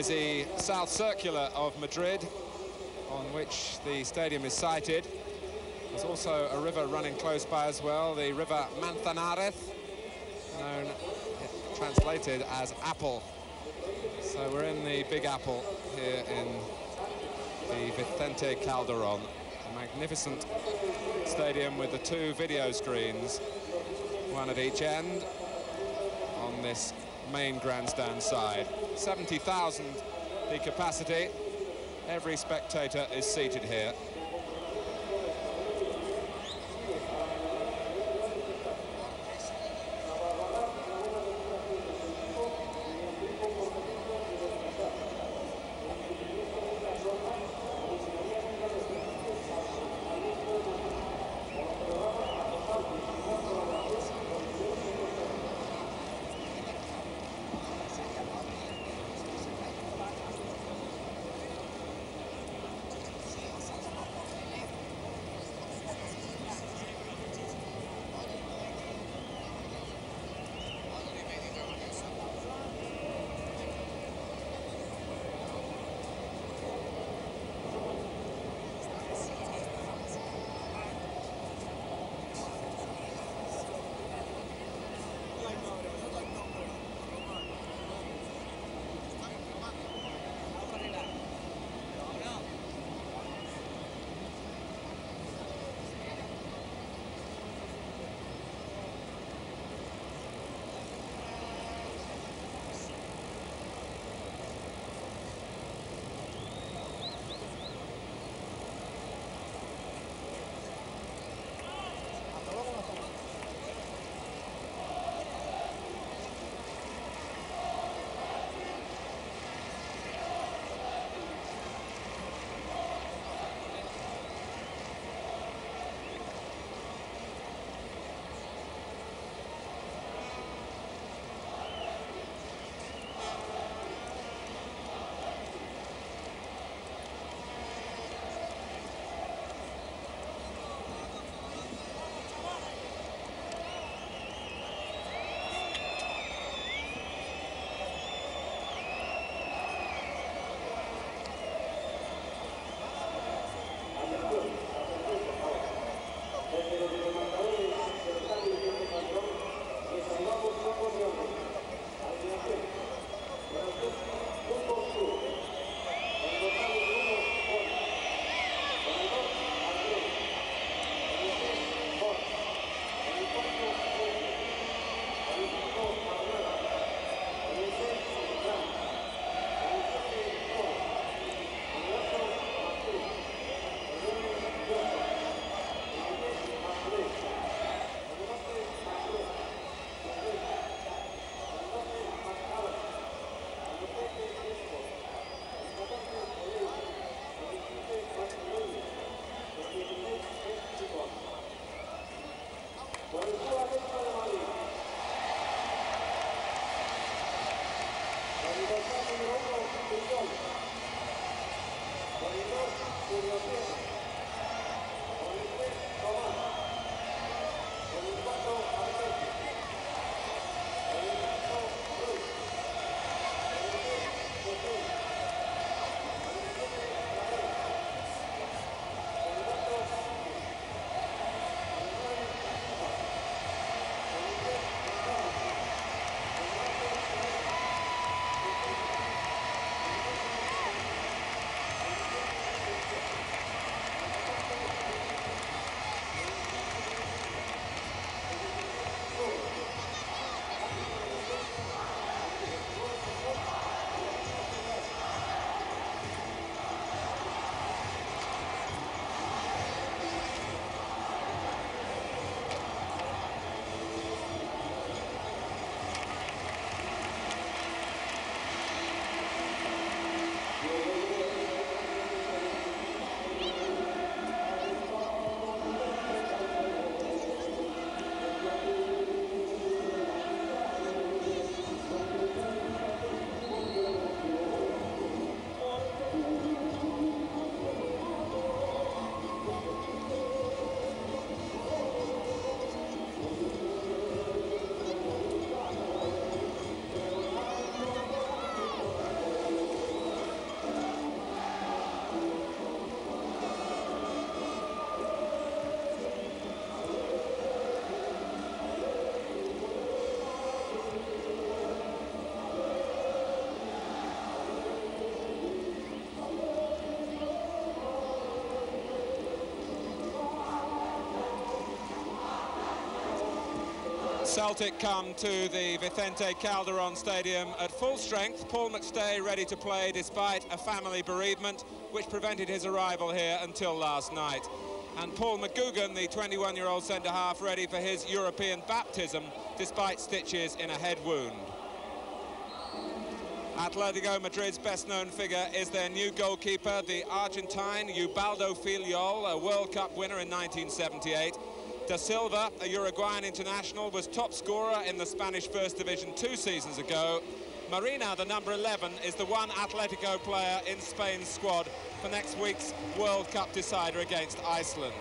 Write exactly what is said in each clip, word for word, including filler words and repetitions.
busy South Circular of Madrid, on which the stadium is sited. There's also a river running close by as well, the River Manzanares, known, translated as Apple. So we're in the Big Apple here in the Vicente Calderón, a magnificent stadium with the two video screens, one at each end on this main grandstand side. seventy thousand the capacity. Every spectator is seated here. Celtic come to the Vicente Calderon Stadium at full strength. Paul McStay ready to play despite a family bereavement which prevented his arrival here until last night. And Paul McGugan, the twenty-one-year-old centre-half, ready for his European baptism despite stitches in a head wound. Atletico Madrid's best-known figure is their new goalkeeper, the Argentine Ubaldo Filiol, a World Cup winner in nineteen seventy-eight. Da Silva, a Uruguayan international, was top scorer in the Spanish First Division two seasons ago. Marina, the number eleven, is the one Atletico player in Spain's squad for next week's World Cup decider against Iceland.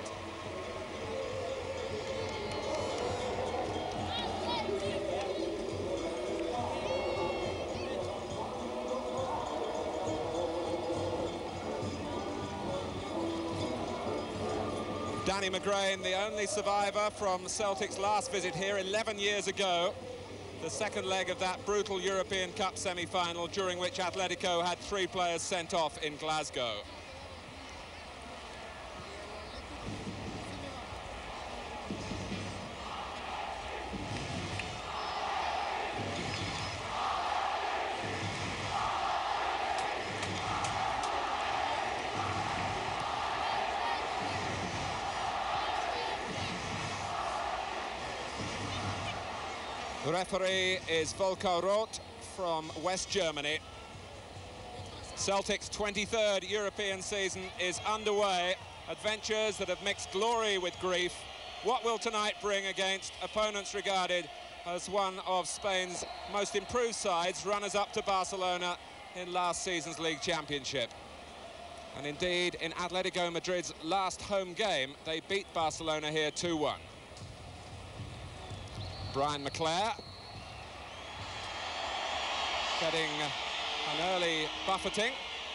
Danny McGrain, the only survivor from Celtic's last visit here eleven years ago. The second leg of that brutal European Cup semi-final, during which Atletico had three players sent off in Glasgow. The referee is Volker Roth from West Germany. Celtic's twenty-third European season is underway. Adventures that have mixed glory with grief. What will tonight bring against opponents regarded as one of Spain's most improved sides, runners-up to Barcelona in last season's League Championship? And indeed, in Atletico Madrid's last home game, they beat Barcelona here two one. Brian McClare getting an early buffeting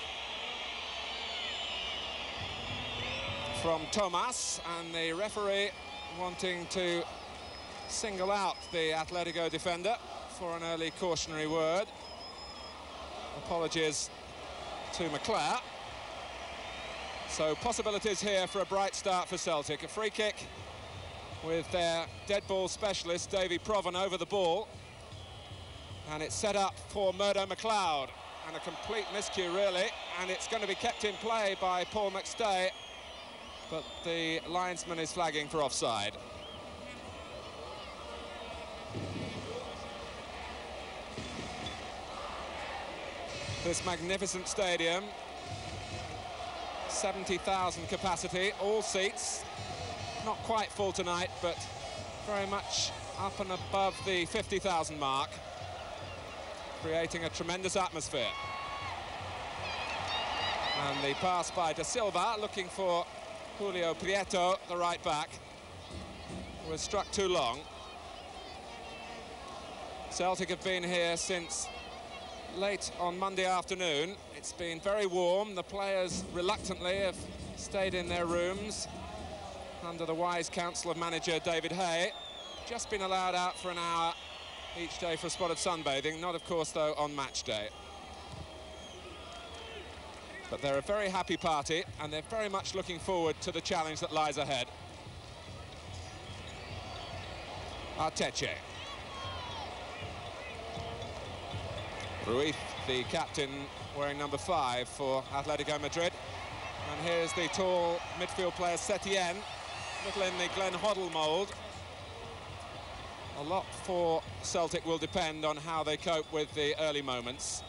from Thomas, and the referee wanting to single out the Atletico defender for an early cautionary word. Apologies to McClare. So possibilities here for a bright start for Celtic. A free kick with their dead ball specialist, Davy Provan, over the ball. And it's set up for Murdo McLeod. And a complete miscue, really. And it's going to be kept in play by Paul McStay. But the linesman is flagging for offside. This magnificent stadium, seventy thousand capacity, all seats. Not quite full tonight, but very much up and above the fifty thousand mark, creating a tremendous atmosphere. And the pass by Da Silva, looking for Julio Prieto, the right back, was struck too long. Celtic have been here since late on Monday afternoon. It's been very warm. The players reluctantly have stayed in their rooms under the wise counsel of manager David Hay. Just been allowed out for an hour each day for a spot of sunbathing, not of course though on match day. But they're a very happy party and they're very much looking forward to the challenge that lies ahead. Arteche. Ruiz, the captain, wearing number five for Atletico Madrid. And here's the tall midfield player Setien, little in the Glenn Hoddle mould. A lot for Celtic will depend on how they cope with the early moments.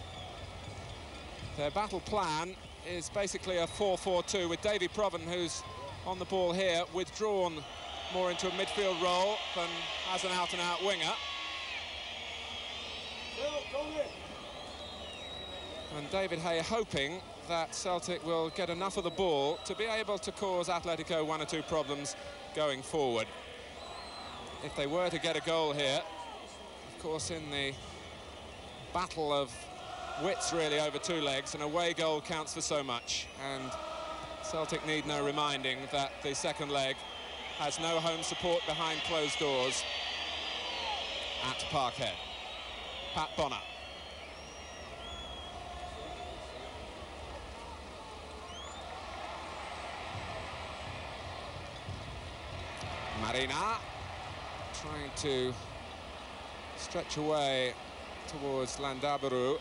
Their battle plan is basically a four four two with Davy Provan, who's on the ball here, withdrawn more into a midfield role than as an out-and-out winger. And David Hay hoping that Celtic will get enough of the ball to be able to cause Atletico one or two problems going forward. If they were to get a goal here, of course, in the battle of wits really over two legs, an away goal counts for so much, and Celtic need no reminding that the second leg has no home support behind closed doors at Parkhead. Pat Bonner. Marina trying to stretch away towards Landaburu.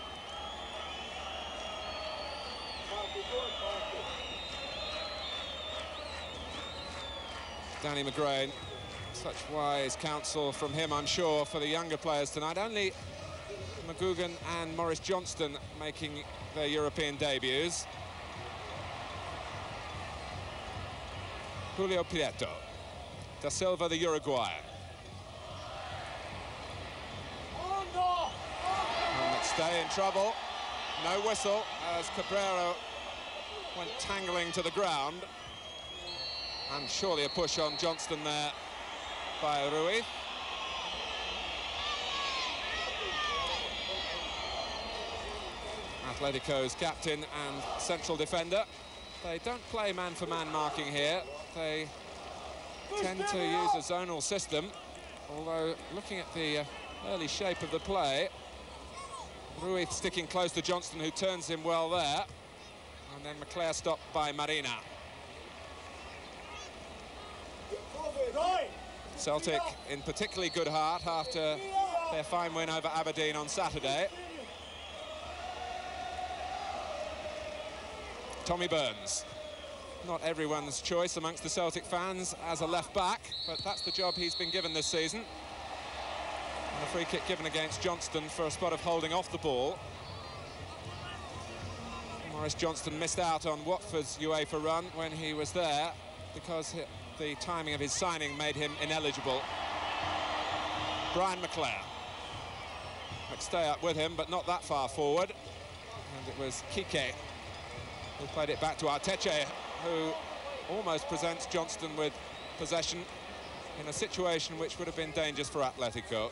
Danny McGrain, such wise counsel from him, I'm sure, for the younger players tonight. Only McGugan and Maurice Johnston making their European debuts. Julio Prieto. Da Silva, the Uruguayan. And McStay in trouble. No whistle as Cabrero went tangling to the ground. And surely a push on Johnston there by Ruiz. Atletico's captain and central defender. They don't play man-for-man marking here. They tend to use a zonal system, although looking at the uh, early shape of the play, Ruiz sticking close to Johnston, who turns him well there. And then McClare stopped by Marina. Celtic in particularly good heart after their fine win over Aberdeen on Saturday. Tommy Burns, not everyone's choice amongst the Celtic fans as a left-back, but that's the job he's been given this season. And a free kick given against Johnston for a spot of holding off the ball. Maurice Johnston missed out on Watford's UEFA run when he was there because the timing of his signing made him ineligible. Brian McClare. McStay up with him, but not that far forward. And it was Kike who played it back to Arteche, who almost presents Johnston with possession in a situation which would have been dangerous for Atletico.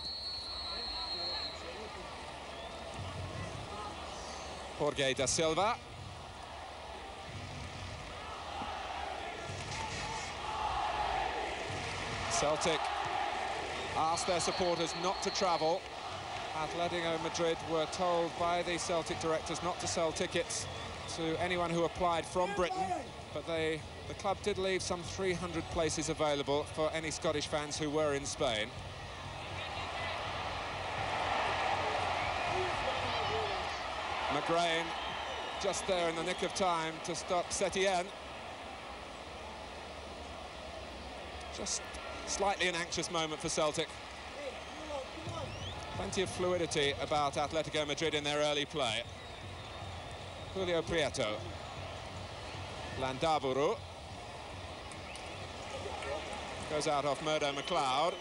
Jorge da Silva. Celtic asked their supporters not to travel. Athletico Madrid were told by the Celtic directors not to sell tickets to anyone who applied from Britain, but they, the club did leave some three hundred places available for any Scottish fans who were in Spain. McGrain just there in the nick of time to stop Setien. Just slightly an anxious moment for Celtic. Plenty of fluidity about Atletico Madrid in their early play. Julio Prieto. Landaburu. Goes out off Murdo McLeod.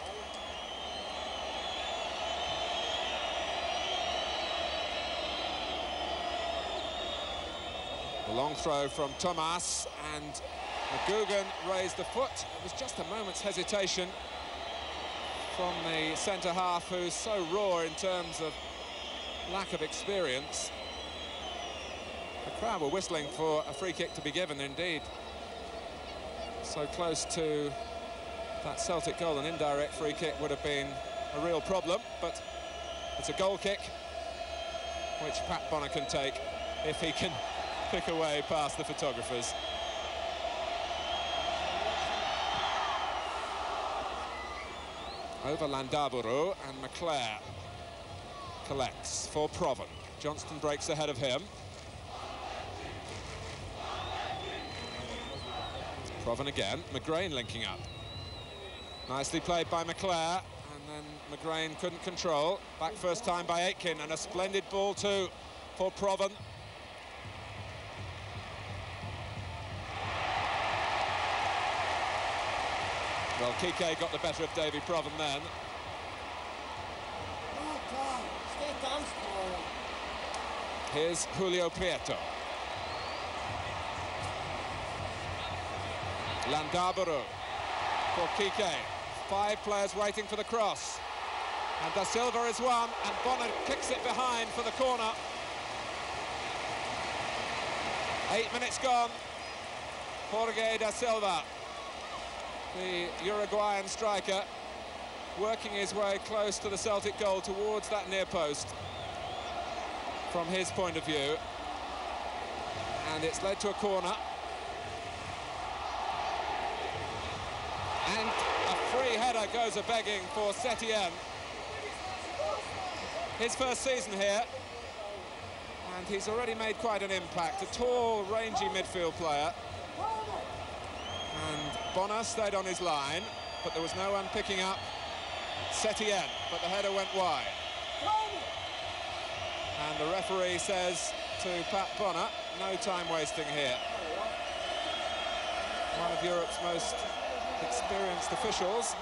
A long throw from Thomas, and McGugan raised the foot. It was just a moment's hesitation from the centre-half, who's so raw in terms of lack of experience. The crowd were whistling for a free kick to be given, indeed. So close to that Celtic goal, an indirect free kick would have been a real problem, but it's a goal kick, which Pat Bonner can take if he can pick away past the photographers. Over Landaburu, and McClare collects for Proven. Johnston breaks ahead of him. Proven again, McGrain linking up. Nicely played by McClare, and then McGrain couldn't control. Back first time by Aitken, and a splendid ball too for Proven. Well, Kike got the better of Davy Proven then. Here's Julio Prieto. Landaburu for Kike. Five players waiting for the cross. And Da Silva is one, and Bonner kicks it behind for the corner. Eight minutes gone. Jorge Da Silva, the Uruguayan striker, working his way close to the Celtic goal towards that near post from his point of view. And it's led to a corner. And a Free header goes a-begging for Setien. His first season here, and he's already made quite an impact. A tall, rangy midfield player. And Bonner stayed on his line, but there was no one picking up Setien, but the header went wide. And the referee says to Pat Bonner, no time wasting here. One of Europe's most experienced officials.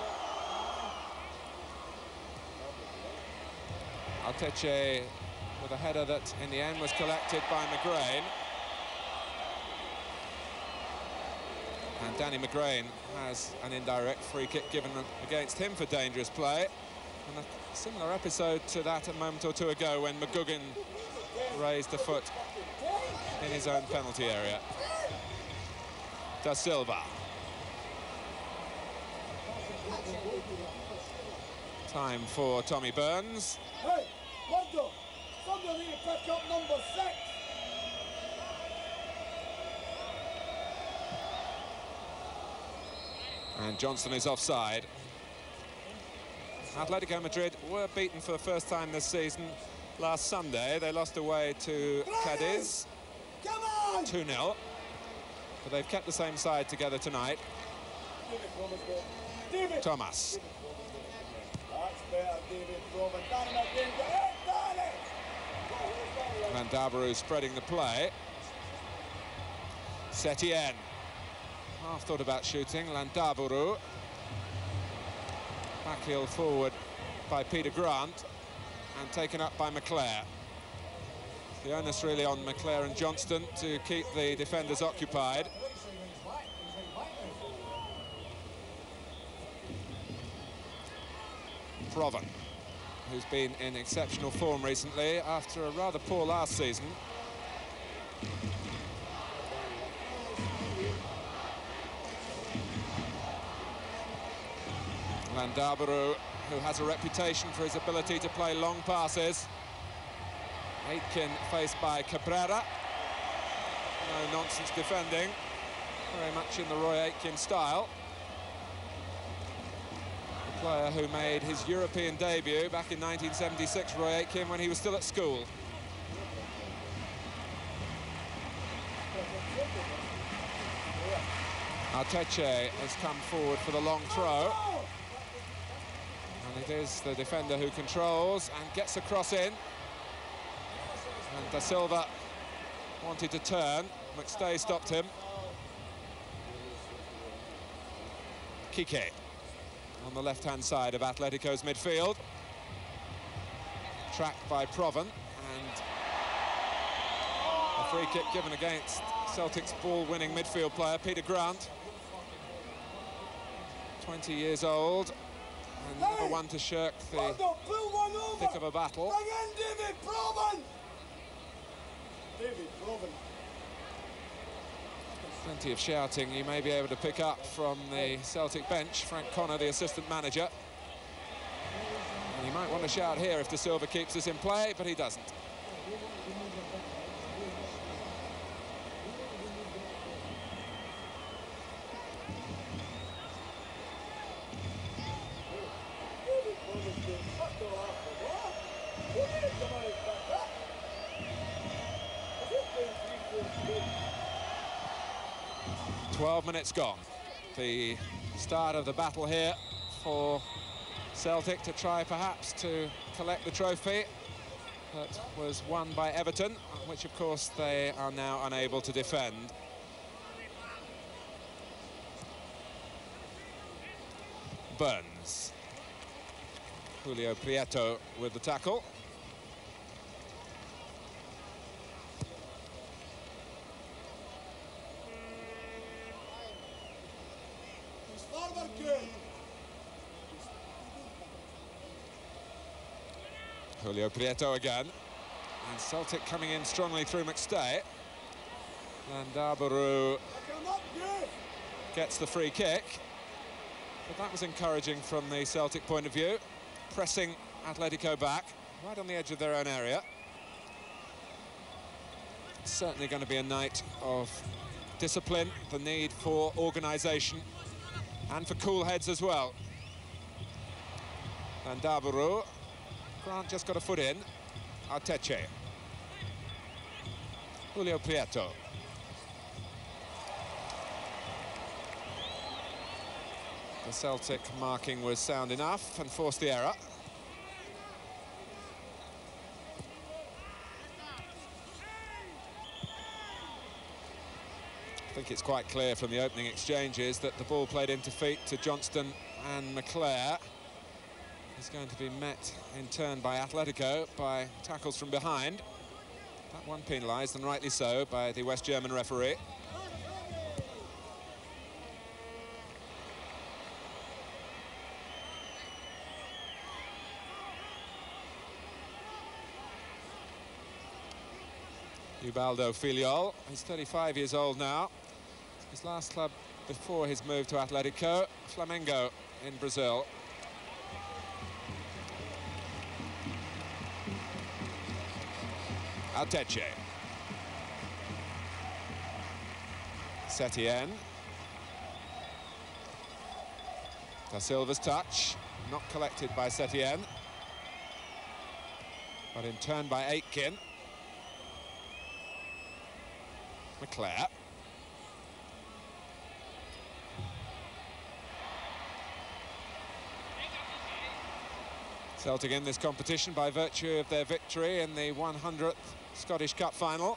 Alteche with a header that in the end was collected by McGrain. And Danny McGrain has an indirect free kick given against him for dangerous play. And a similar episode to that a moment or two ago when McGugan raised a foot in his own penalty area. Da Silva. Time for Tommy Burns. Hey, Wando, somebody need to pick up number six. And Johnston is offside. Atletico Madrid were beaten for the first time this season last Sunday. They lost away to Cadiz, two nil. But they've kept the same side together tonight. Thomas. Landaburu spreading the play. Setien. Half thought about shooting. Landaburu. Backheel forward by Peter Grant and taken up by McClare. The onus really on McClare and Johnston to keep the defenders occupied. Proven, who's been in exceptional form recently after a rather poor last season. Landaburu, who has a reputation for his ability to play long passes. Aitken faced by Cabrera. No nonsense defending, very much in the Roy Aitken style. The player who made his European debut back in nineteen seventy-six, Roy Aitken, when he was still at school. Arteche has come forward for the long throw. And it is the defender who controls and gets a cross in. And Da Silva wanted to turn. McStay stopped him. Kike on the left-hand side of Atletico's midfield. Tracked by Proven. And a free kick given against Celtic's ball-winning midfield player, Peter Grant. twenty years old. And never one to shirk the thick of a battle. Bring in David Proven. David Proven. Plenty of shouting you may be able to pick up from the Celtic bench. Frank Connor, the assistant manager. And he might want to shout here if Da Silva keeps this in play, but he doesn't. twelve minutes gone. The start of the battle here for Celtic to try perhaps to collect the trophy that was won by Everton, which of course they are now unable to defend. Burns. Julio Prieto with the tackle. Julio Prieto again. And Celtic coming in strongly through McStay. Landaburu gets the free kick. But that was encouraging from the Celtic point of view. Pressing Atletico back, right on the edge of their own area. It's certainly going to be a night of discipline, the need for organisation, and for cool heads as well. Landaburu. Grant just got a foot in. Arteche. Julio Prieto. The Celtic marking was sound enough and forced the error. I think it's quite clear from the opening exchanges that the ball played into feet to Johnston and McClare is going to be met in turn by Athletico by tackles from behind. That one penalised, and rightly so, by the West German referee. Ubaldo Filiol, he's thirty-five years old now. His last club before his move to Atletico, Flamengo in Brazil. Arteche. Setien. Da Silva's touch, not collected by Setien, but in turn by Aitken. McClare. Celtic in this competition by virtue of their victory in the one hundredth Scottish Cup final.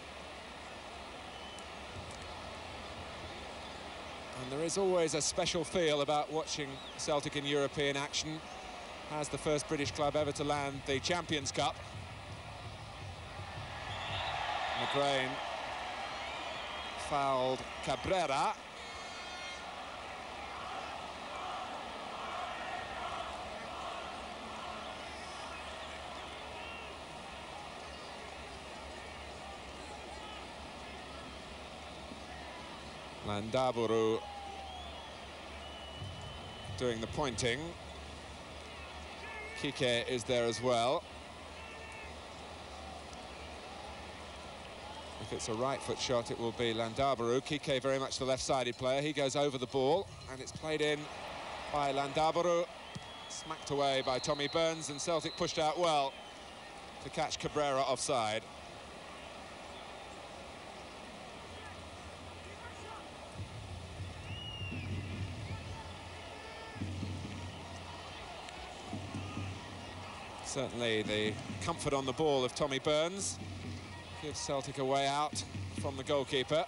And there is always a special feel about watching Celtic in European action as the first British club ever to land the Champions Cup. McGrain fouled Cabrera. Landaburu doing the pointing. Kike is there as well. If it's a right foot shot, it will be Landaburu. Kike very much the left-sided player. He goes over the ball, and it's played in by Landaburu. Smacked away by Tommy Burns, and Celtic pushed out well to catch Cabrera offside. Certainly the comfort on the ball of Tommy Burns gives Celtic a way out from the goalkeeper.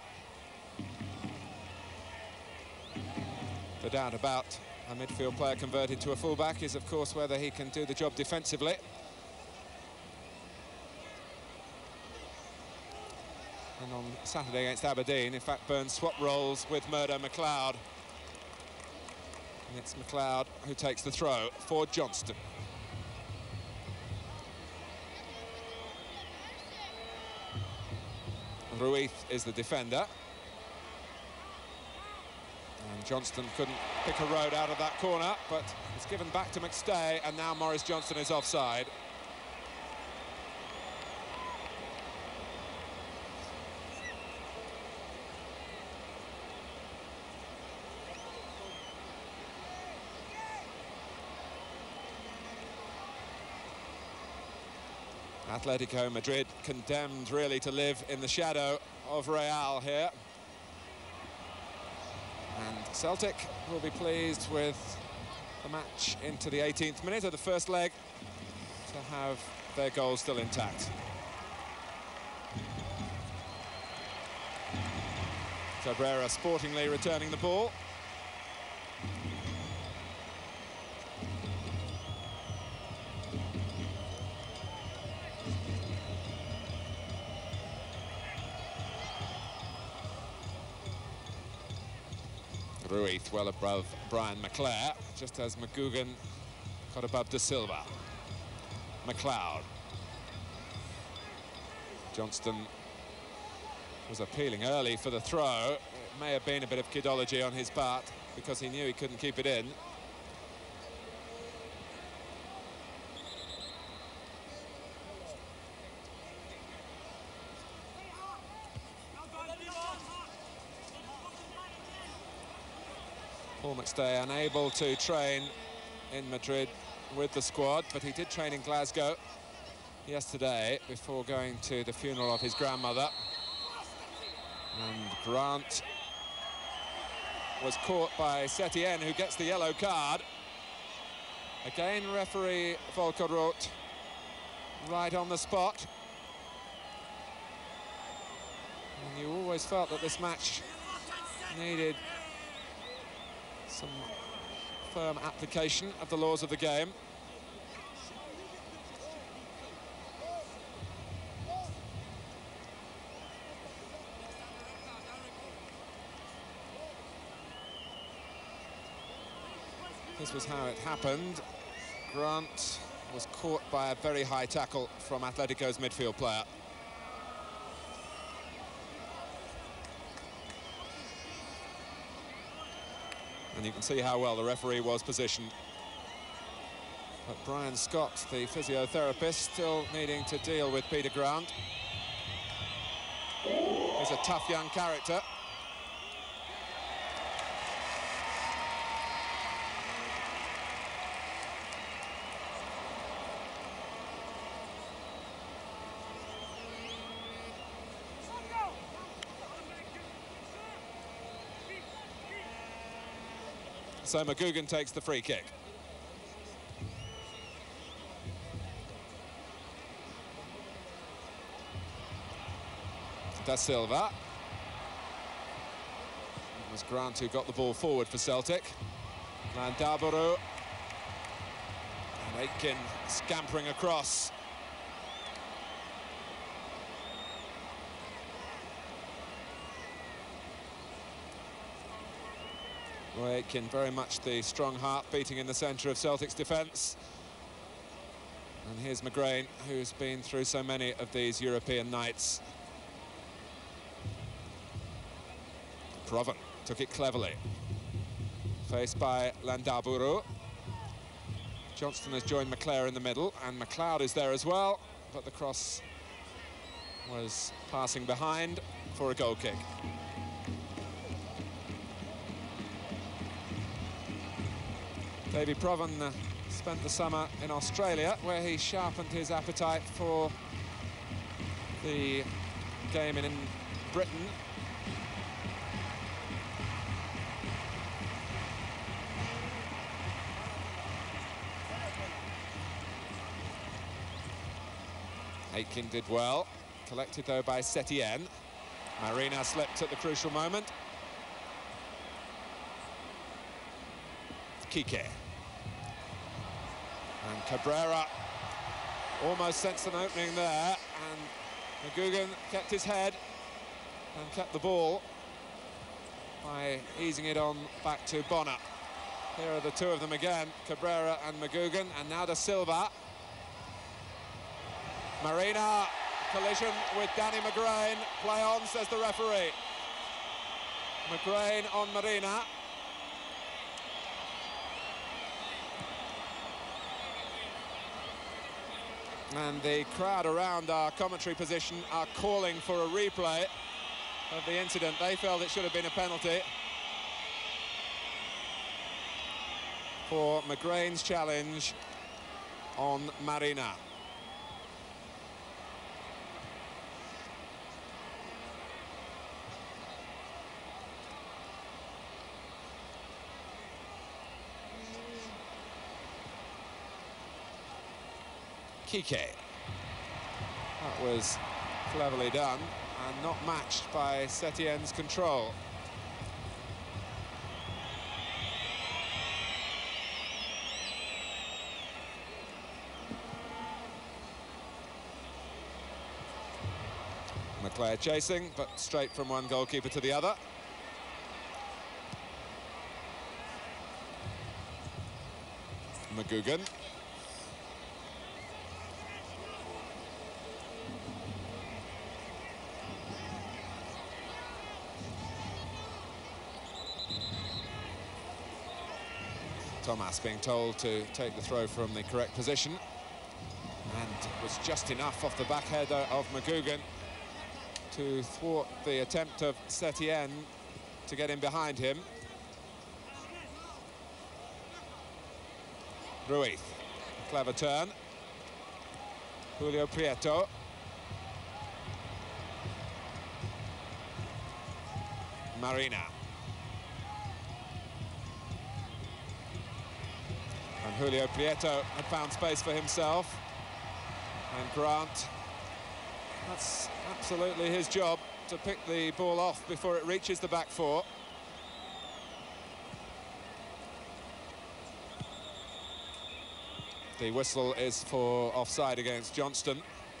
The doubt about a midfield player converted to a fullback is, of course, whether he can do the job defensively. And on Saturday against Aberdeen, in fact, Burns swap roles with Murdo McLeod. And it's McLeod who takes the throw for Johnston. Ruiz is the defender. And Johnston couldn't pick a road out of that corner, but it's given back to McStay, and now Maurice Johnston is offside. Atletico Madrid condemned really to live in the shadow of Real here. And Celtic will be pleased with the match into the eighteenth minute of the first leg to have their goal still intact. Cabrera sportingly returning the ball. Ruiz well above Brian McClare, just as McGugan got above Da Silva. McLeod. Johnston was appealing early for the throw. It may have been a bit of kidology on his part because he knew he couldn't keep it in. Paul McStay unable to train in Madrid with the squad, but he did train in Glasgow yesterday before going to the funeral of his grandmother. And Grant was caught by Setien, who gets the yellow card. Again, referee Volker Roth right on the spot. And you always felt that this match needed some firm application of the laws of the game. This was how it happened. Grant was caught by a very high tackle from Atletico's midfield player. And you can see how well the referee was positioned. But Brian Scott, the physiotherapist, still needing to deal with Peter Grant. He's a tough young character. So McGugan takes the free kick. Da Silva. It was Grant who got the ball forward for Celtic. Landaburu. And Aitken scampering across. Roy Aitken, very much the strong heart beating in the centre of Celtic's defence. And here's McGrain, who's been through so many of these European nights. Proven took it cleverly. Faced by Landaburu. Johnston has joined McClare in the middle, and McLeod is there as well, but the cross was passing behind for a goal kick. Davy Provan uh, spent the summer in Australia, where he sharpened his appetite for the game in, in Britain. Aitken did well, collected though by Setien. Marina slipped at the crucial moment. Kike. And Cabrera almost sensed an opening there, and McGugan kept his head and kept the ball by easing it on back to Bonner. Here are the two of them again, Cabrera and McGugan, and now Da Silva. Marina, collision with Danny McGrain. Play on, says the referee. McGrain on Marina. And the crowd around our commentary position are calling for a replay of the incident. They felt it should have been a penalty for McGrain's challenge on Marina. Kike. That was cleverly done and not matched by Setien's control. McClare chasing, but straight from one goalkeeper to the other. McGugan. Thomas being told to take the throw from the correct position, and it was just enough off the back header of McGugan to thwart the attempt of Setien to get in behind him. Ruiz. Clever turn. Julio Prieto. Marina. And Julio Prieto had found space for himself. And Grant, that's absolutely his job, to pick the ball off before it reaches the back four. The whistle is for offside against Johnston.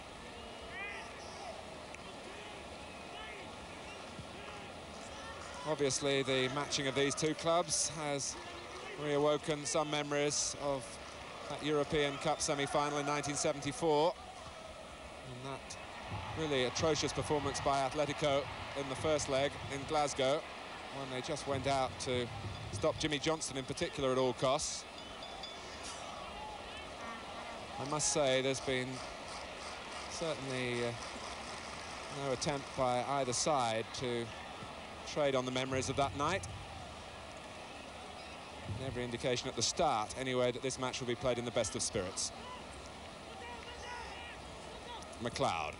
Obviously, the matching of these two clubs has reawoken some memories of that European Cup semi-final in nineteen seventy-four. And that really atrocious performance by Athletico in the first leg in Glasgow, when they just went out to stop Jimmy Johnston in particular at all costs. I must say there's been certainly uh, no attempt by either side to trade on the memories of that night. And every indication at the start, anyway, that this match will be played in the best of spirits. McLeod.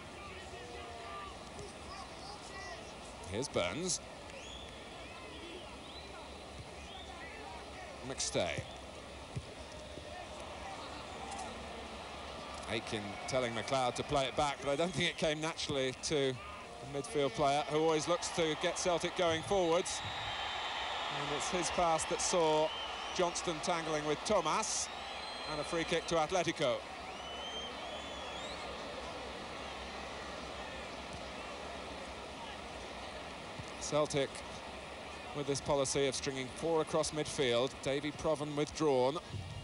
Here's Burns. McStay. Aiken telling McLeod to play it back, but I don't think it came naturally to the midfield player, who always looks to get Celtic going forwards. And it's his pass that saw Johnston tangling with Thomas, and a free kick to Athletico. Celtic with this policy of stringing four across midfield. Davy Provan withdrawn.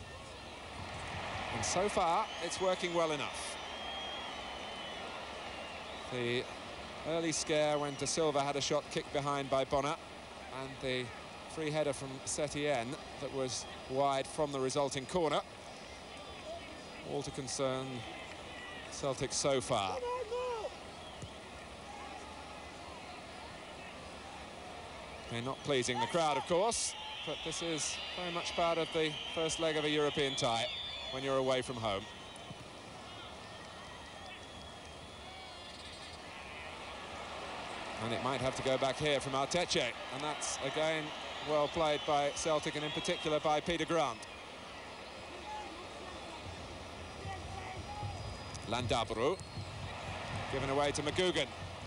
And so far, it's working well enough. The early scare when De Silva had a shot kicked behind by Bonner, and the free header from Setien that was wide from the resulting corner. All to concern Celtic so far. They're not pleasing the crowd, of course, but this is very much part of the first leg of a European tie when you're away from home. And it might have to go back here from Arteche, and that's again well played by Celtic, and in particular by Peter Grant. Landaburu given away to McGugan,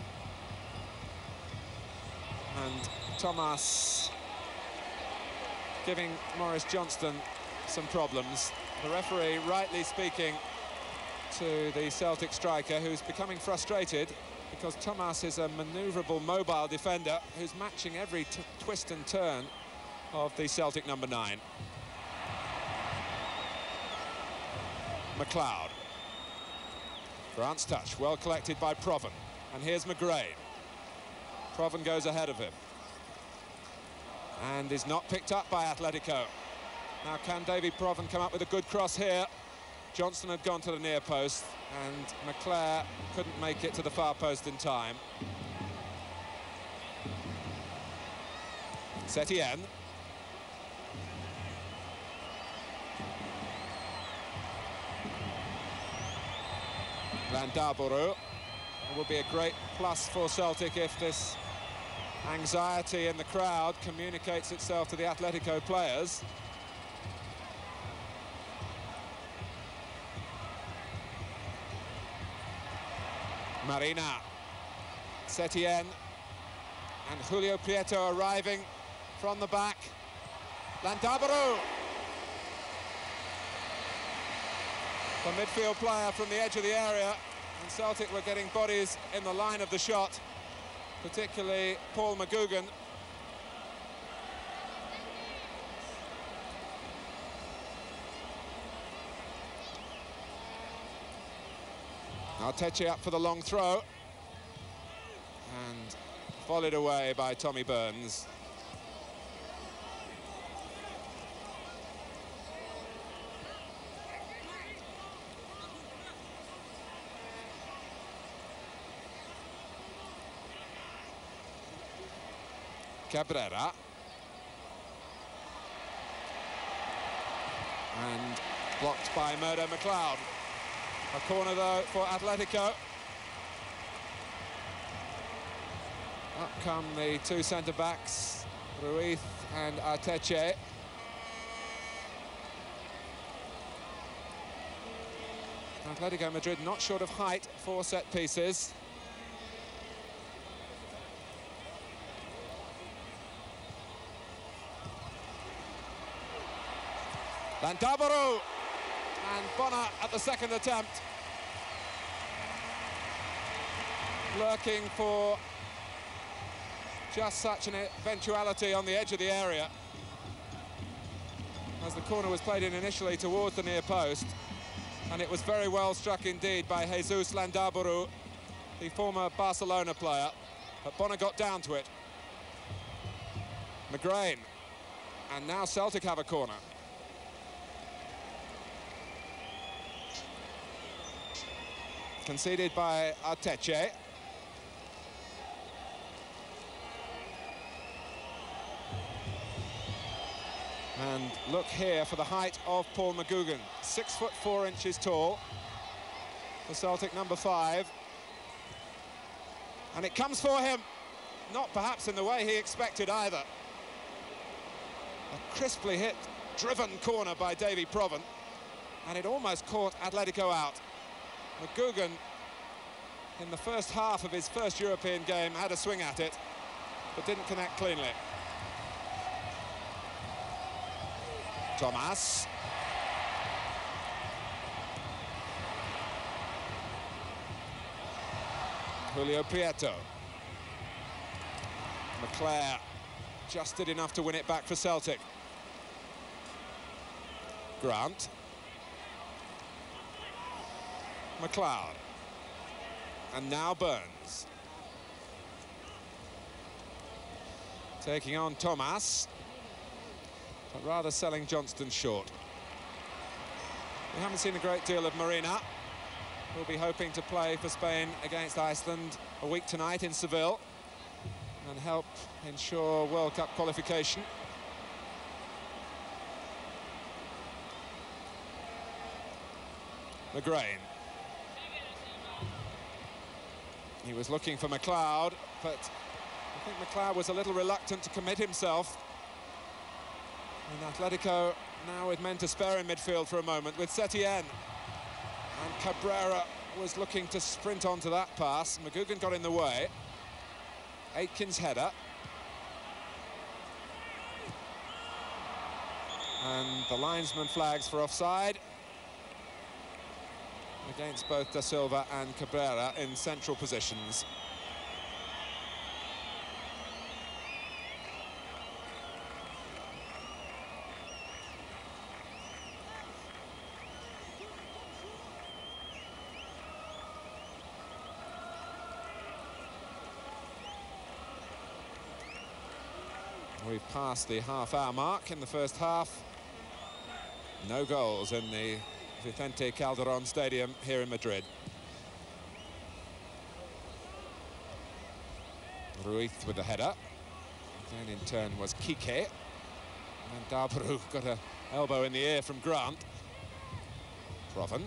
and Thomas giving Maurice Johnston some problems. The referee rightly speaking to the Celtic striker, who's becoming frustrated because Thomas is a manoeuvrable, mobile defender who's matching every t twist and turn of the Celtic number nine. McLeod. Grant's touch, well collected by Provan. And here's McGrain. Provan goes ahead of him. And is not picked up by Athletico. Now, can Davy Provan come up with a good cross here? Johnston had gone to the near post, and McClare couldn't make it to the far post in time. Setien. Landaburu. It will be a great plus for Celtic if this anxiety in the crowd communicates itself to the Athletico players. Marina, Setien, and Julio Prieto arriving from the back. Landaburu! The midfield player from the edge of the area, and Celtic were getting bodies in the line of the shot, particularly Paul McGugan. Arteche up for the long throw, and volleyed away by Tommy Burns. Cabrera. And Blocked by Murdo McLeod. A corner, though, for Atletico. Up come the two centre-backs, Ruiz and Arteche. Atletico Madrid not short of height for set pieces. Landaburu and Bonner at the second attempt. Lurking for just such an eventuality on the edge of the area, as the corner was played in initially towards the near post, and it was very well struck indeed by Jesus Landaburu, the former Barcelona player, but Bonner got down to it. McGrain, and now Celtic have a corner. Conceded by Arteche. And look here for the height of Paul McGugan, six foot four inches tall, the Celtic number five. And it comes for him, not perhaps in the way he expected either. A crisply hit, driven corner by Davy Provan, and it almost caught Atletico out. McGugan, in the first half of his first European game, had a swing at it, but didn't connect cleanly. Thomas. Julio Prieto. McClare just did enough to win it back for Celtic. Grant. McLeod. And now Burns. Taking on Thomas, but rather selling Johnston short. We haven't seen a great deal of Marina. We'll be hoping to play for Spain against Iceland a week tonight in Seville and help ensure World Cup qualification. McGrain. He was looking for McLeod, but I think McLeod was a little reluctant to commit himself. And Atletico now with men to spare in midfield for a moment with Setien. And Cabrera was looking to sprint onto that pass. McGugan got in the way. Aitken's header. And the linesman flags for offside against both Da Silva and Cabrera in central positions. We've passed the half-hour mark in the first half. No goals in the Vicente Calderon Stadium here in Madrid. Ruiz with the header. Then in turn was Kike. And Dabru got an elbow in the ear from Grant. Provan.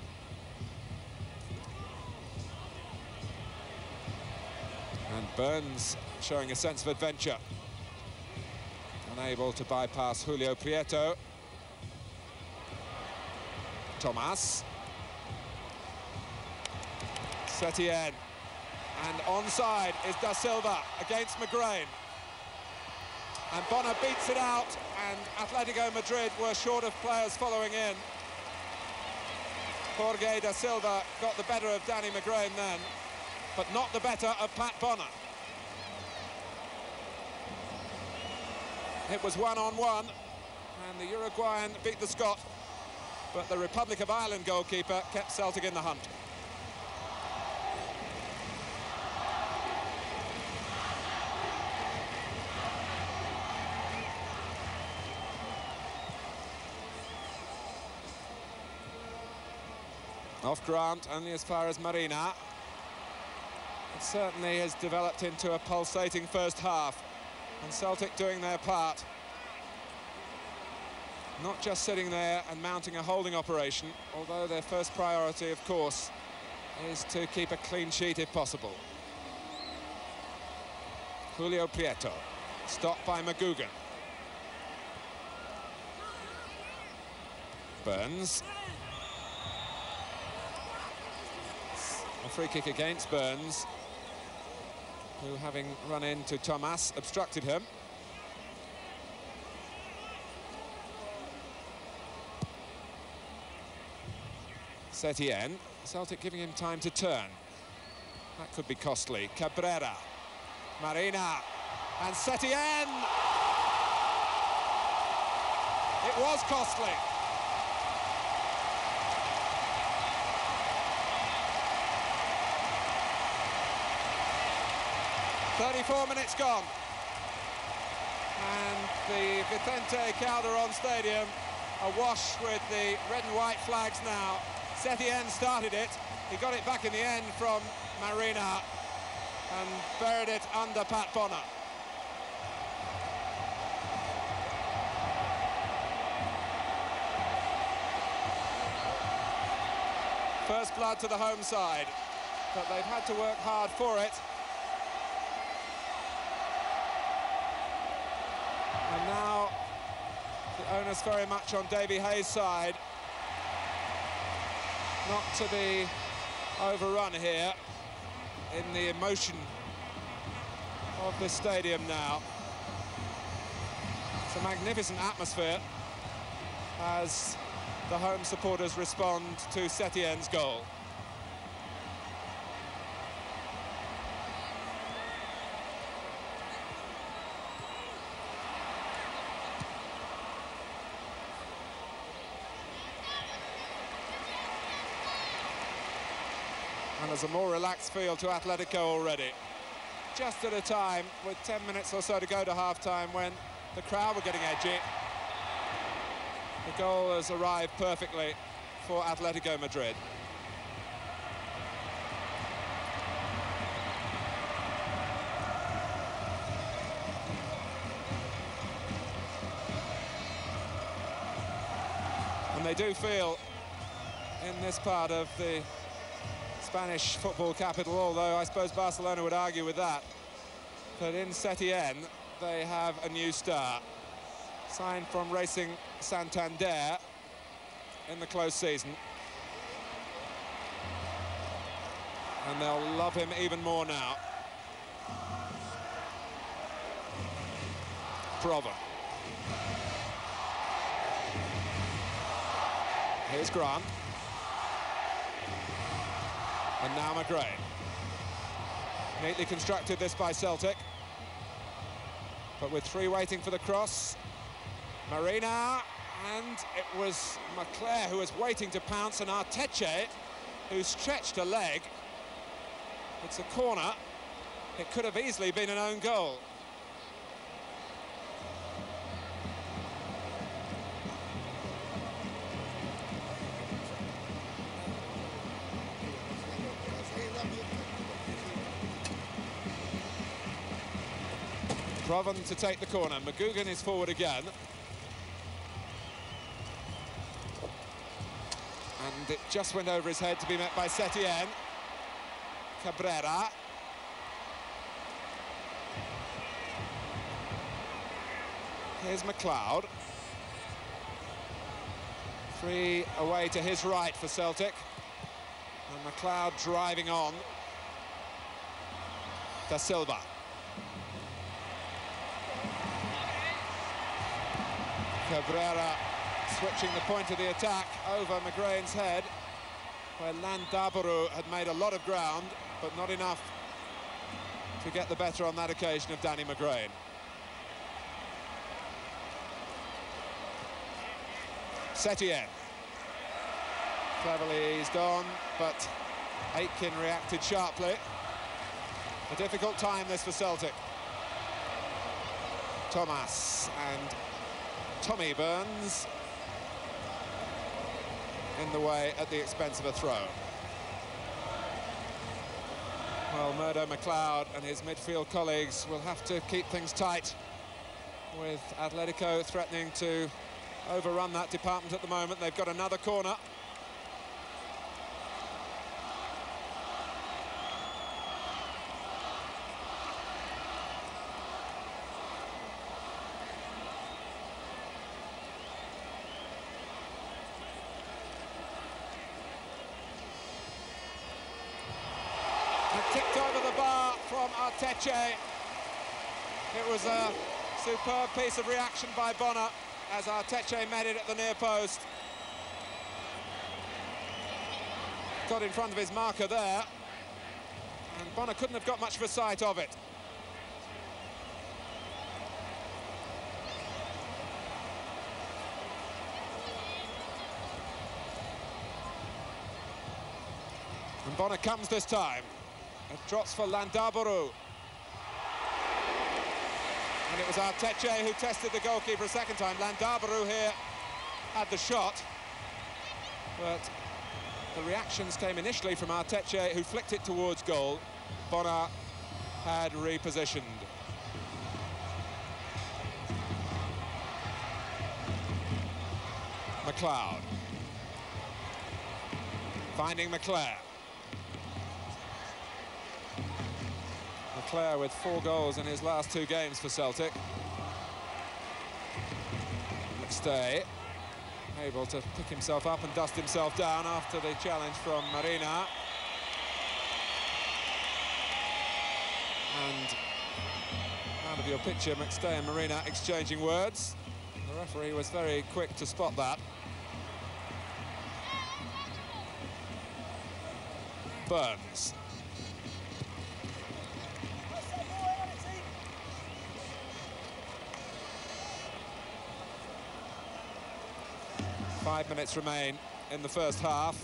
And Burns showing a sense of adventure. Unable to bypass Julio Prieto. Thomas. Setien. And onside is Da Silva against McGrain. And Bonner beats it out, and Atletico Madrid were short of players following in. Jorge Da Silva got the better of Danny McGrain then, but not the better of Pat Bonner. It was one-on-one, and the Uruguayan beat the Scot, but the Republic of Ireland goalkeeper kept Celtic in the hunt. Off Grant, only as far as Marina. It certainly has developed into a pulsating first half, and Celtic doing their part. not just sitting there and mounting a holding operation, although their first priority, of course, is to keep a clean sheet if possible. Julio Prieto, stopped by McGugan. Burns. A free kick against Burns, who, having run into Thomas, obstructed him. Setien, Celtic giving him time to turn. That could be costly. Cabrera, Marina, and Setien! It was costly. thirty-four minutes gone. And the Vicente Calderon Stadium awash with the red and white flags now. Setien started it. He got it back in the end from Marina and buried it under Pat Bonner. First blood to the home side, but they've had to work hard for it. And now the onus very much on Davy Hayes' side not to be overrun here in the emotion of this stadium now. It's a magnificent atmosphere as the home supporters respond to Setien's goal. And there's a more relaxed feel to Athletico already. Just at a time, with ten minutes or so to go to half-time, when the crowd were getting edgy. The goal has arrived perfectly for Athletico Madrid. And they do feel, in this part of the Spanish football capital, although I suppose Barcelona would argue with that, but in Setien they have a new star, signed from Racing Santander in the close season, and they'll love him even more now. Proven. Here's Grant. And now McGrain. Neatly constructed this by Celtic. But with three waiting for the cross. Marina, and it was McClare who was waiting to pounce, and Arteche who stretched a leg. It's a corner. It could have easily been an own goal. Proven to take the corner. McGugan is forward again. And it just went over his head to be met by Setien. Cabrera. Here's McLeod. Free away to his right for Celtic. And McLeod driving on. Da Silva. Cabrera switching the point of the attack over McGrain's head, where Landaburu had made a lot of ground, but not enough to get the better on that occasion of Danny McGrain. Setien. Cleverly eased on, but Aitken reacted sharply. A difficult time this for Celtic. Thomas and Tommy Burns in the way at the expense of a throw. Well, Murdo McLeod and his midfield colleagues will have to keep things tight, with Atletico threatening to overrun that department at the moment. They've got another corner. Kicked over the bar from Arteche. It was a superb piece of reaction by Bonner as Arteche met it at the near post. Got in front of his marker there, and Bonner couldn't have got much of a sight of it. And Bonner comes this time. It drops for Landaburu. And it was Arteche who tested the goalkeeper a second time. Landaburu here had the shot, but the reactions came initially from Arteche, who flicked it towards goal. Bonner had repositioned. McLeod. Finding McClare. McClare with four goals in his last two games for Celtic. McStay able to pick himself up and dust himself down after the challenge from Marina. And out of your picture, McStay and Marina exchanging words. The referee was very quick to spot that. Burns. Five minutes remain in the first half.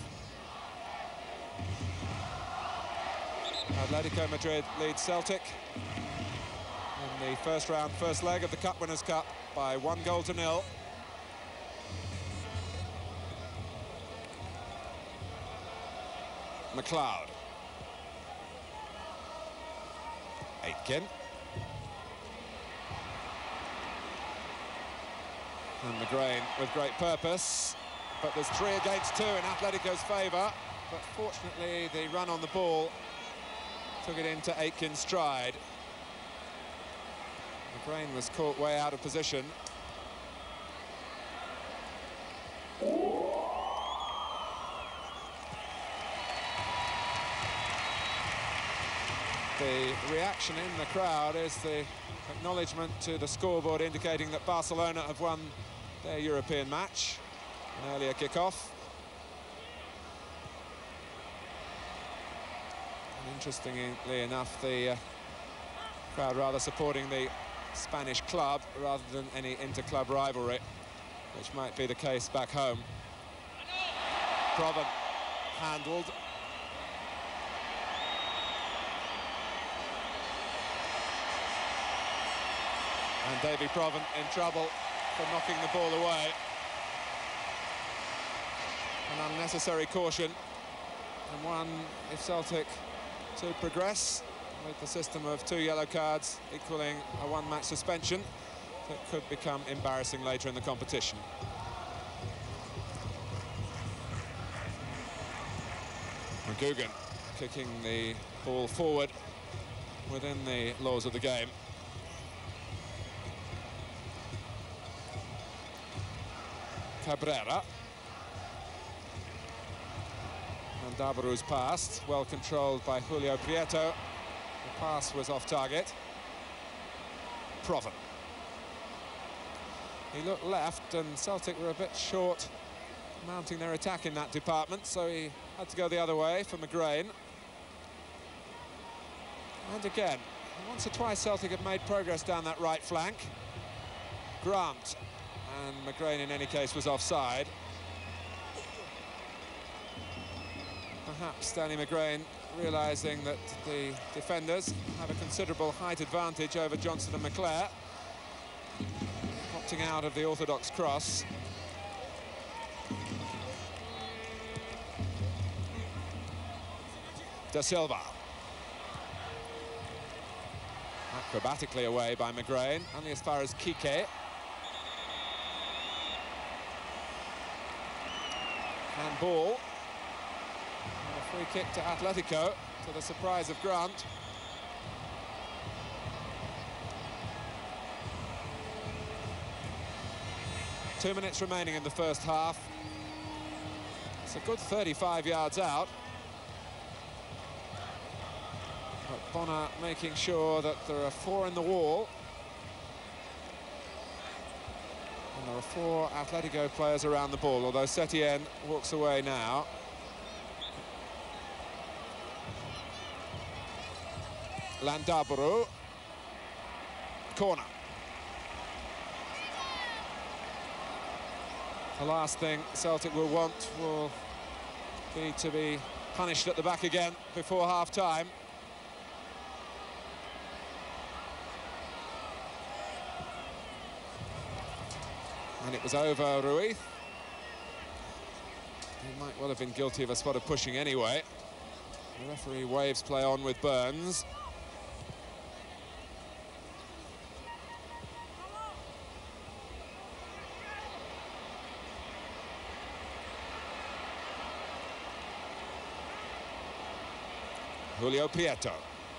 Athletico Madrid leads Celtic in the first round, first leg of the Cup Winners' Cup by one goal to nil. McLeod. Aitken. And McGrain with great purpose, but there's three against two in Atletico's favour. But fortunately, the run on the ball took it into Aitken's stride. McGrain was caught way out of position. The reaction in the crowd is the acknowledgement to the scoreboard indicating that Barcelona have won their European match, an earlier kick-off. And interestingly enough, the uh, crowd rather supporting the Spanish club rather than any inter-club rivalry, which might be the case back home. Proven handled. And Davy Provan in trouble for knocking the ball away. An unnecessary caution, and one if Celtic to progress with the system of two yellow cards equaling a one-match suspension that could become embarrassing later in the competition. McGugan kicking the ball forward within the laws of the game. Cabrera. And Dabaru's pass, well controlled by Julio Prieto. The pass was off target. Provan. He looked left, and Celtic were a bit short mounting their attack in that department, so he had to go the other way for McGrain. And again, once or twice Celtic have made progress down that right flank. Grant. And McGrain, in any case, was offside. Perhaps Danny McGrain realising that the defenders have a considerable height advantage over Johnson and McClare. Opting out of the orthodox cross. Da Silva. Acrobatically away by McGrain, only as far as Kike. handball. And a free kick to Atletico, to the surprise of Grant. Two minutes remaining in the first half. It's a good thirty-five yards out. But Bonner making sure that there are four in the wall. And there are four Atletico players around the ball, although Setien walks away now. Landaburu. Corner. The last thing Celtic will want will be to be punished at the back again before half-time. And it was over Ruiz. He might well have been guilty of a spot of pushing anyway. The referee waves play on with Burns. Julio Prieto.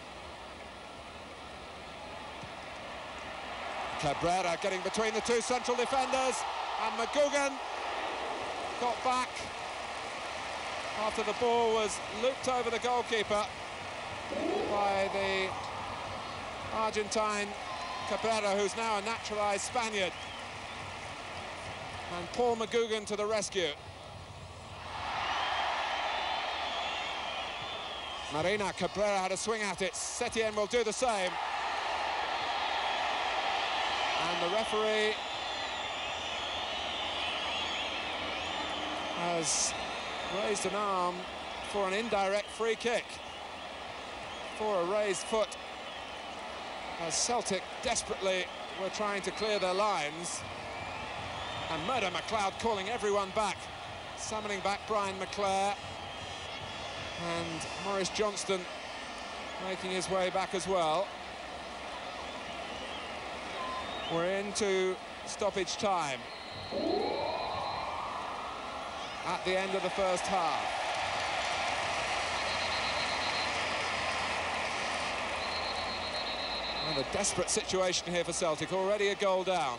Cabrera getting between the two central defenders, and McGugan got back after the ball was looped over the goalkeeper by the Argentine Cabrera, who's now a naturalised Spaniard. And Paul McGugan to the rescue. Marina Cabrera had a swing at it. Setien will do the same. And the referee has raised an arm for an indirect free kick, for a raised foot, as Celtic desperately were trying to clear their lines. And Murdo MacLeod calling everyone back, summoning back Brian McClare. And Maurice Johnston making his way back as well. We're into stoppage time at the end of the first half. And a desperate situation here for Celtic, already a goal down.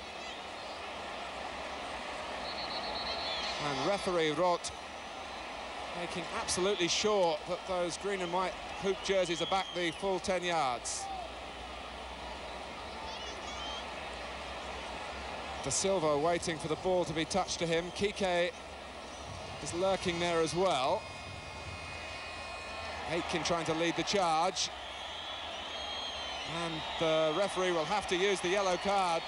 And referee Roth making absolutely sure that those green and white hoop jerseys are back the full ten yards. Da Silva waiting for the ball to be touched to him. Kike is lurking there as well. Aitken trying to lead the charge. And the referee will have to use the yellow card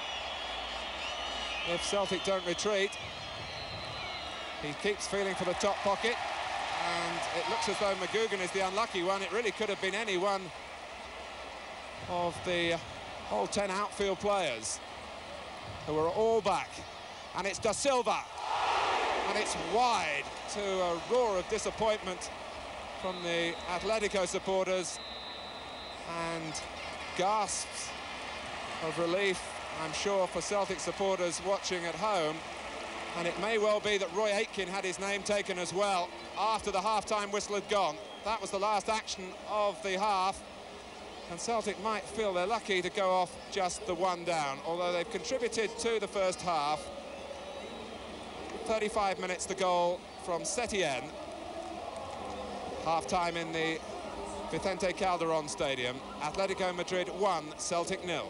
if Celtic don't retreat. He keeps feeling for the top pocket, and it looks as though McGugan is the unlucky one. It really could have been any one of the whole ten outfield players who are all back. And it's Da Silva, and it's wide, to a roar of disappointment from the Atletico supporters, and gasps of relief, I'm sure, for Celtic supporters watching at home. And it may well be that Roy Aitken had his name taken as well after the half-time whistle had gone. That was the last action of the half, and Celtic might feel they're lucky to go off just the one down, although they've contributed to the first half. thirty-five minutes to goal from Setien. Half-time in the Vicente Calderon Stadium. Atletico Madrid one, Celtic nil.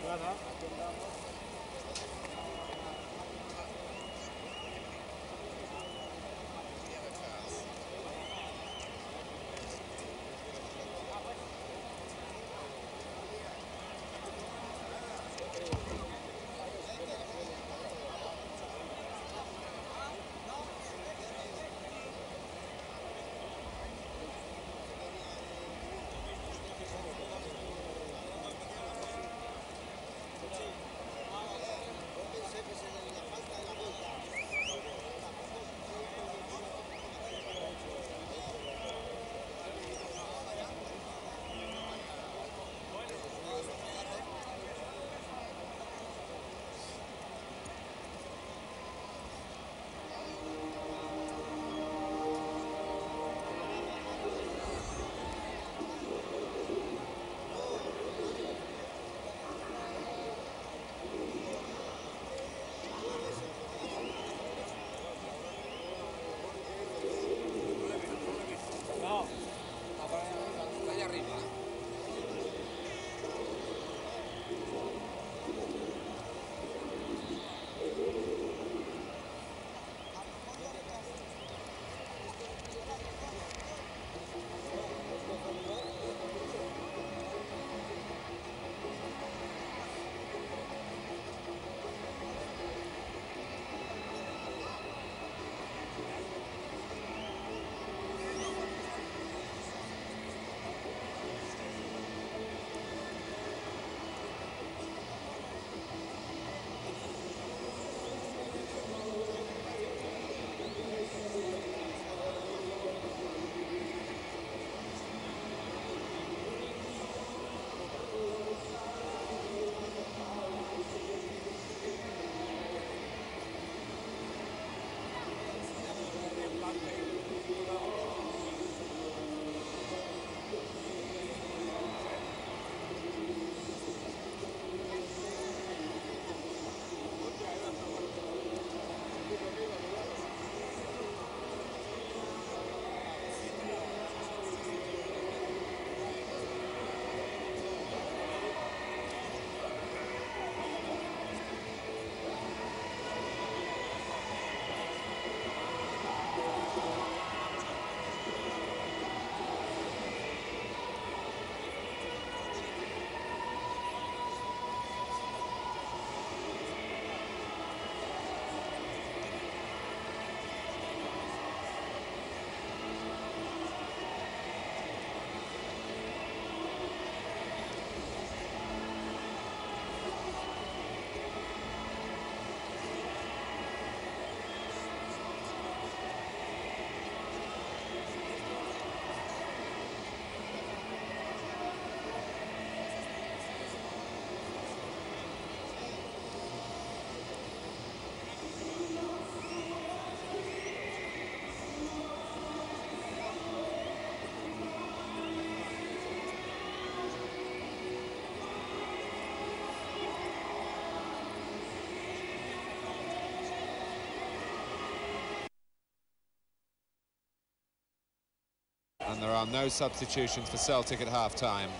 And there are no substitutions for Celtic at half-time.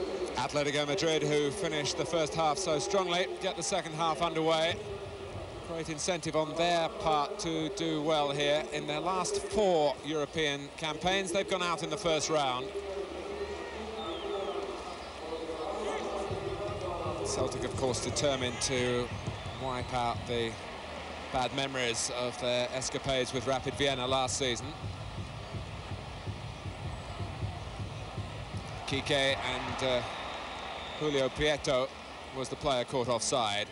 Atletico Madrid, who finished the first half so strongly, get the second half underway. great incentive on their part to do well here. In their last four European campaigns, they've gone out in the first round. Celtic, of course, determined to wipe out the bad memories of their escapades with Rapid Vienna last season. Kike and uh, Julio Prieto was the player caught offside.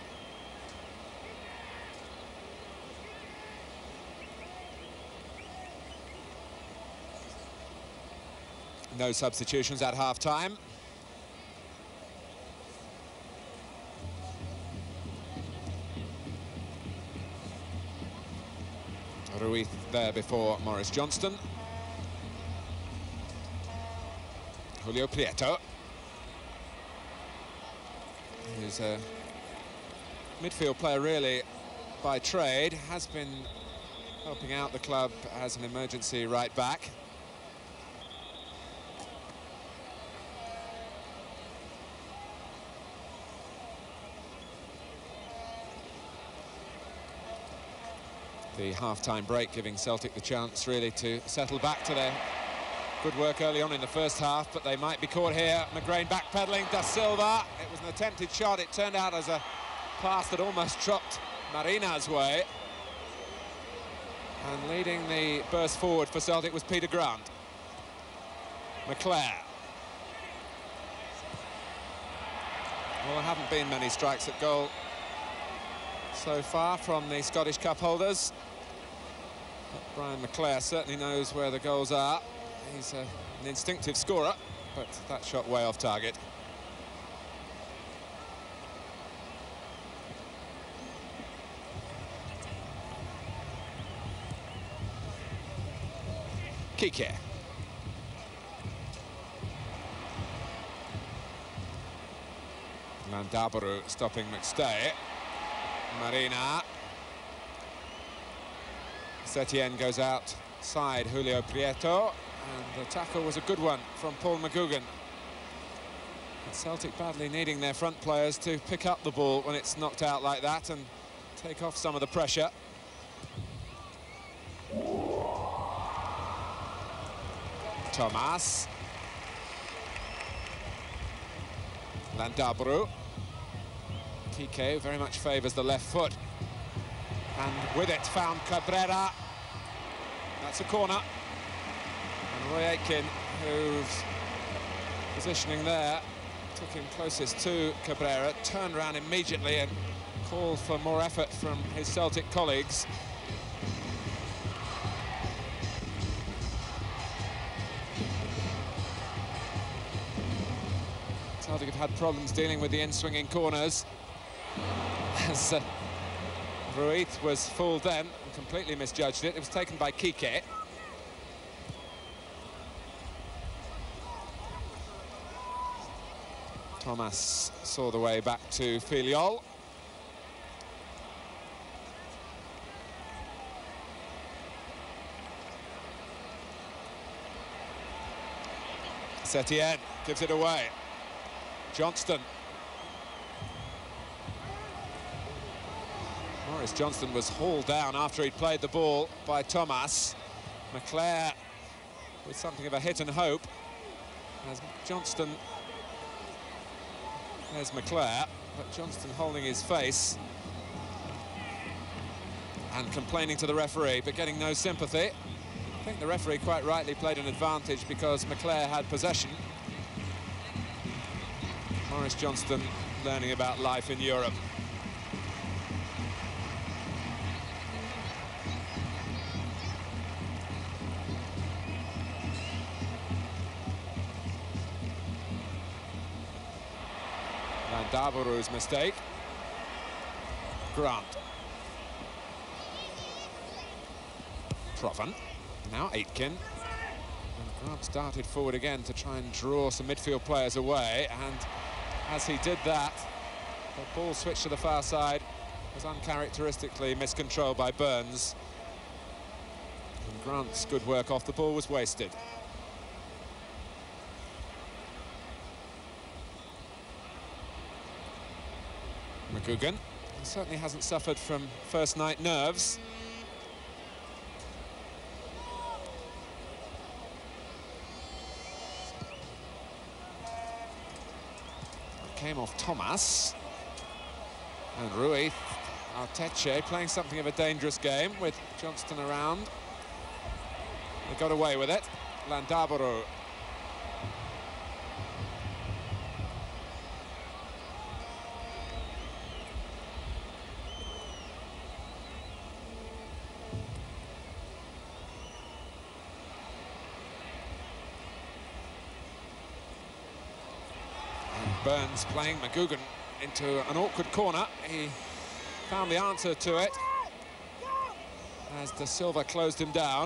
No substitutions at half-time. Ruiz there before Maurice Johnston. Julio Prieto, who's a midfield player really by trade, has been helping out the club as an emergency right back. The half-time break giving Celtic the chance really to settle back to their good work early on in the first half, but they might be caught here. McGrain backpedaling, Da Silva. It was an attempted shot. It turned out as a pass that almost dropped Marina's way. And leading the burst forward for Celtic was Peter Grant. McClare. Well, there haven't been many strikes at goal so far from the Scottish Cup holders. But Brian McClare certainly knows where the goals are. He's uh, an instinctive scorer, but that shot way off target. Kike. Landaburu stopping McStay. Marina. Setien goes outside Julio Prieto, and the tackle was a good one from Paul McGugan. And Celtic badly needing their front players to pick up the ball when it's knocked out like that and take off some of the pressure. Thomas. Landaburu. Kike very much favours the left foot. And with it found Cabrera. That's a corner. And Roy Aitken, who's positioning there, took him closest to Cabrera, turned around immediately and called for more effort from his Celtic colleagues. Celtic have had problems dealing with the in-swinging corners. As uh, Ruiz was fooled then and completely misjudged it. It was taken by Kike. Thomas saw the way back to Filiol. Setien gives it away. Johnston. Maurice Johnston was hauled down after he'd played the ball by Thomas. McClare with something of a hit and hope as Johnston, there's McClare, but Johnston holding his face and complaining to the referee but getting no sympathy. I think the referee quite rightly played an advantage because McClare had possession. Maurice Johnston learning about life in Europe. Landaburu's mistake. Grant. Proven. Now Aitken. And Grant started forward again to try and draw some midfield players away, and as he did that, the ball switched to the far side was uncharacteristically miscontrolled by Burns. And Grant's good work off the ball was wasted. McGugan He certainly hasn't suffered from first night nerves. Came off Thomas. And Rui Arteche playing something of a dangerous game with Johnston around. They got away with it. Landaburu. Burns playing McGugan into an awkward corner. He found the answer to it as De Silva closed him down.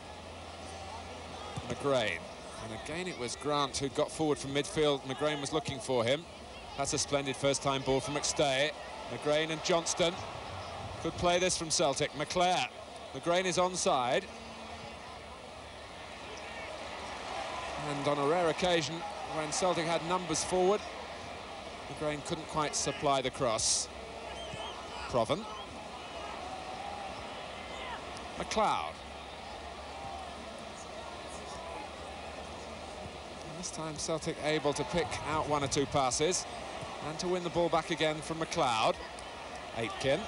McGrain. And again it was Grant who got forward from midfield. McGrain was looking for him. That's a splendid first-time ball from McStay. McGrain and Johnston could play this from Celtic. McClare. McGrain is onside. And on a rare occasion, when Celtic had numbers forward, McGrain couldn't quite supply the cross. Proven. McLeod. And this time Celtic able to pick out one or two passes and to win the ball back again from McLeod. Aitken.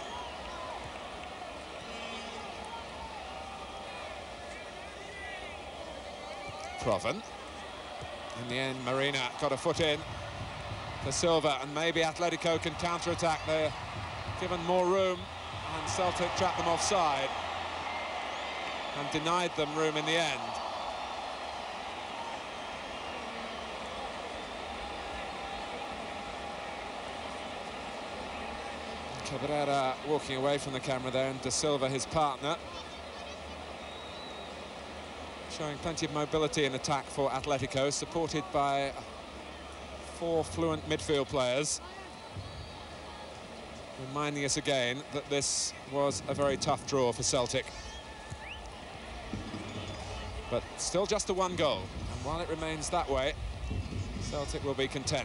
Proven. In the end, Marina got a foot in for Silva, and maybe Atletico can counter-attack. They're given more room, and Celtic trapped them offside and denied them room in the end. Cabrera walking away from the camera there, and De Silva, his partner, showing plenty of mobility in attack for Atletico, supported by four fluent midfield players, reminding us again that this was a very tough draw for Celtic. But still just a one goal, and while it remains that way, Celtic will be content.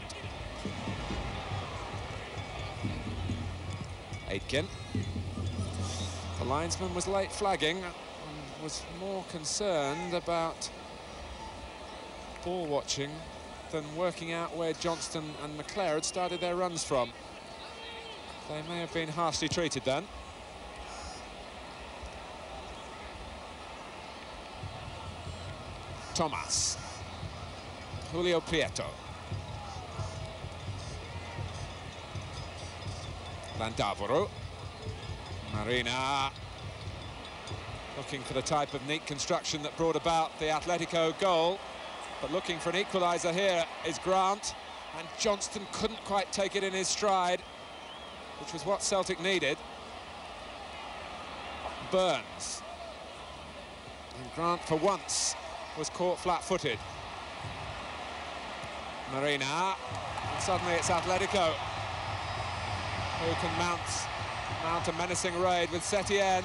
Aitken. The linesman was late flagging and was more concerned about ball watching than working out where Johnston and McClare had started their runs from. They may have been harshly treated then. Thomas. Julio Prieto. Landaburu. Marina. Looking for the type of neat construction that brought about the Atletico goal. But looking for an equaliser here is Grant. And Johnston couldn't quite take it in his stride, which was what Celtic needed. Burns. And Grant, for once, was caught flat-footed. Marina. And suddenly it's Atletico who can mount, mount a menacing raid with Setien.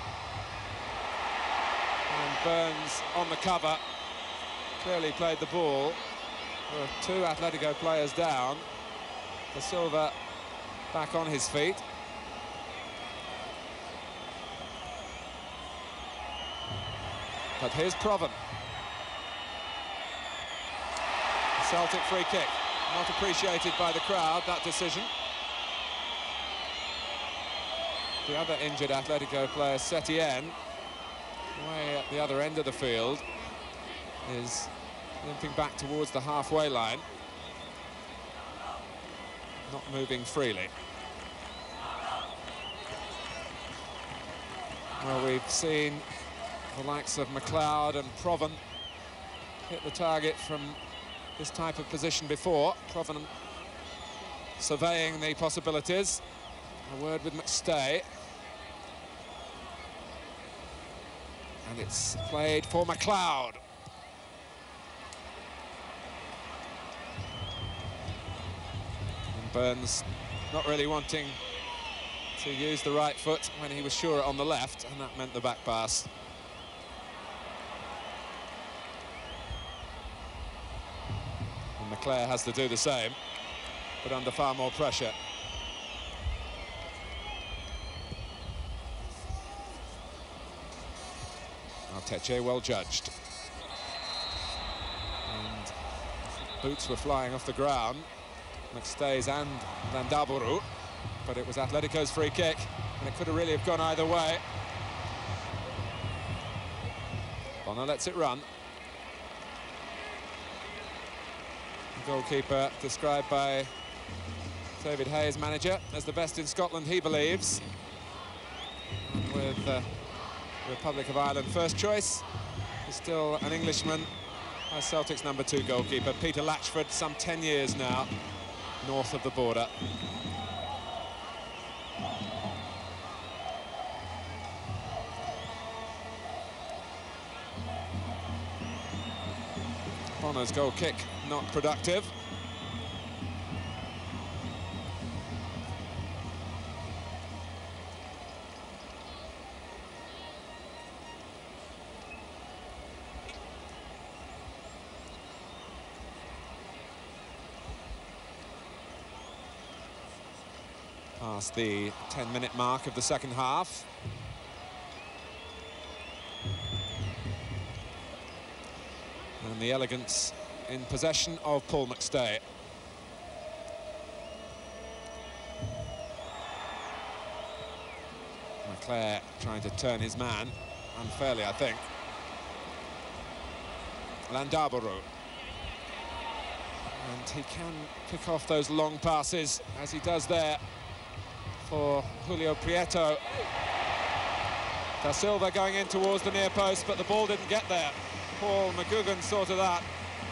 And Burns on the cover. Clearly played the ball. There are two Atletico players down. De Silva back on his feet. But here's Proven. Celtic free kick. Not appreciated by the crowd, that decision. The other injured Atletico player, Setien, way at the other end of the field, is limping back towards the halfway line. Not moving freely. Well, we've seen the likes of McLeod and Proven hit the target from this type of position before. Proven surveying the possibilities. A word with McStay. And it's played for McLeod. And Burns not really wanting to use the right foot when he was sure on the left, and that meant the back pass. And McClare has to do the same, but under far more pressure. Arteche, well judged. And boots were flying off the ground, McStay's and Landaburu, but it was Atletico's free kick, and it could have really have gone either way. Bonner lets it run. The goalkeeper described by David Hayes, manager, as the best in Scotland, he believes. With uh, the Republic of Ireland first choice, he's still an Englishman as Celtic's number two goalkeeper, Peter Latchford, some ten years now, north of the border. Bonner's goal kick not productive. Past the ten minute mark of the second half. And the elegance in possession of Paul McStay. Leclerc trying to turn his man, unfairly, I think. Landaburu. And he can pick off those long passes, as he does there for Julio Prieto. Da Silva going in towards the near post, but the ball didn't get there. Paul McGugan saw to that.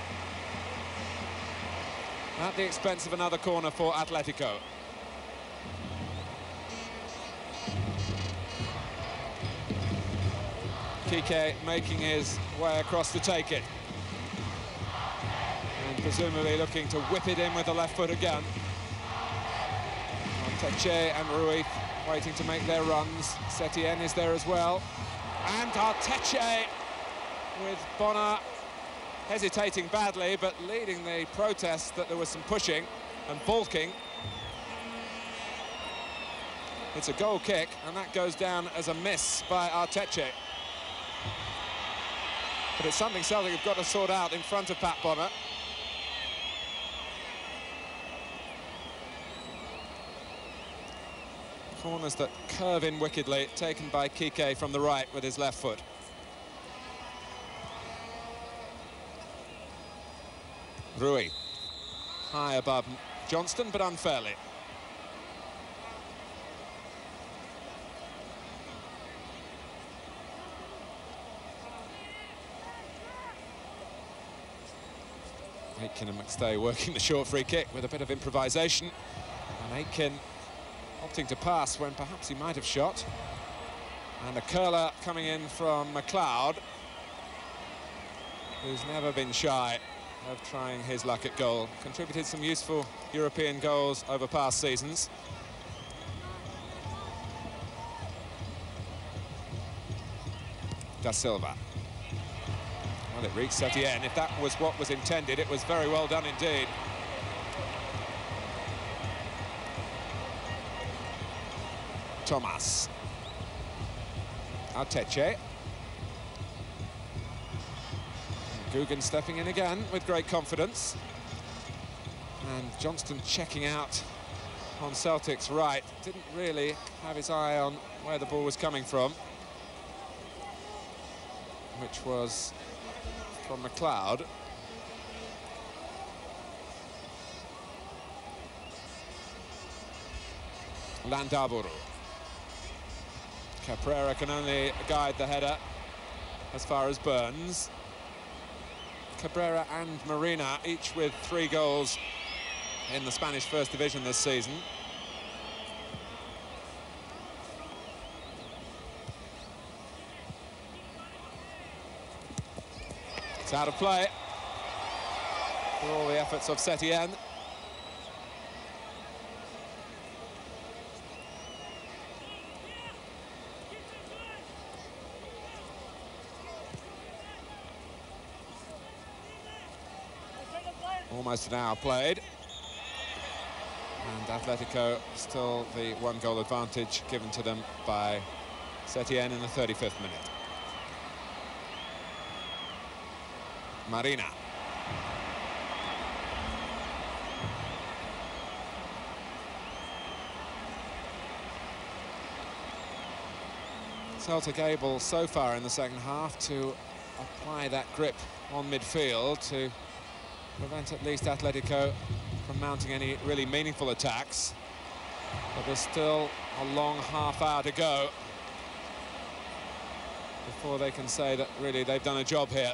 At the expense of another corner for Atletico. Kike making his way across to take it. And presumably looking to whip it in with the left foot again. Arteche and Rui waiting to make their runs. Setien is there as well. And Arteche with Bonner hesitating badly, but leading the protest that there was some pushing and balking. It's a goal kick, and that goes down as a miss by Arteche. But it's something Celtic have got to sort out in front of Pat Bonner. Corners that curve in wickedly, taken by Kike from the right with his left foot. Rui, high above Johnston, but unfairly. Aitken and McStay working the short free kick with a bit of improvisation. And Aitken opting to pass when perhaps he might have shot. And a curler coming in from McLeod, who's never been shy of trying his luck at goal. Contributed some useful European goals over past seasons. Da Silva. Well, it reached Setien. If that was what was intended, it was very well done indeed. Thomas. Arteche. Gugan stepping in again with great confidence. And Johnston checking out on Celtic's right. Didn't really have his eye on where the ball was coming from, which was from McLeod. Landaburu. Caprera can only guide the header as far as Burns. Cabrera and Marina, each with three goals in the Spanish First Division this season. It's out of play for all the efforts of Setien. Almost an hour played, and Atletico still the one goal advantage given to them by Setien in the thirty-fifth minute. Marina. Celtic able so far in the second half to apply that grip on midfield to prevent at least Athletico from mounting any really meaningful attacks. But there's still a long half hour to go before they can say that really they've done a job here.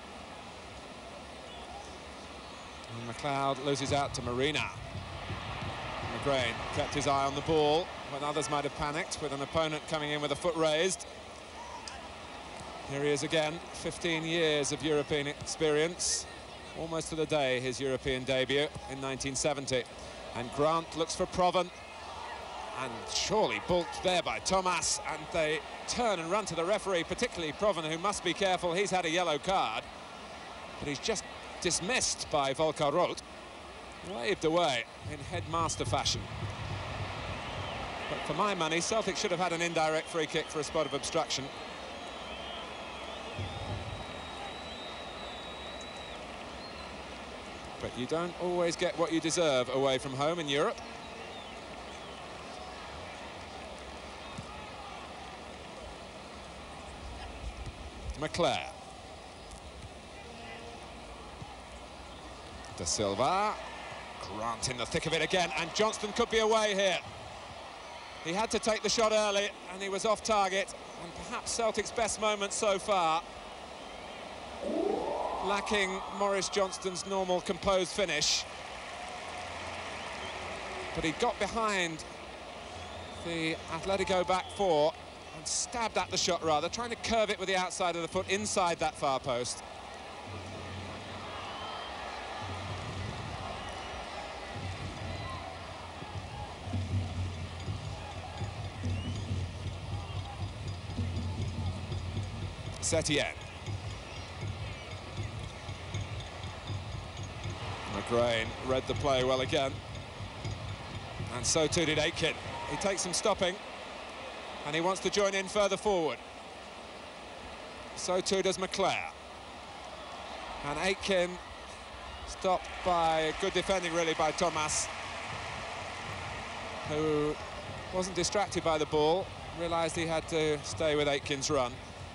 And McLeod loses out to Marina. McGrain kept his eye on the ball when others might have panicked, with an opponent coming in with a foot raised. Here he is again, fifteen years of European experience, almost to the day his European debut in nineteen seventy. And Grant looks for Proven, and surely balked there by Thomas, and they turn and run to the referee, particularly Proven, who must be careful. He's had a yellow card, but he's just dismissed by Volker Roth, waved away in headmaster fashion. But for my money, Celtic should have had an indirect free kick for a spot of obstruction. But you don't always get what you deserve away from home in Europe. McClare. De Silva. Grant in the thick of it again, and Johnston could be away here. He had to take the shot early, and he was off target, and perhaps Celtic's best moment so far. Lacking Maurice Johnston's normal composed finish. But he got behind the Atletico back four and stabbed at the shot rather, trying to curve it with the outside of the foot inside that far post. Setien. McGrain read the play well again, and so too did Aitken. He takes some stopping, and he wants to join in further forward. So too does McClare. And Aitken stopped by good defending really by Thomas, who wasn't distracted by the ball, realised he had to stay with Aitken's run.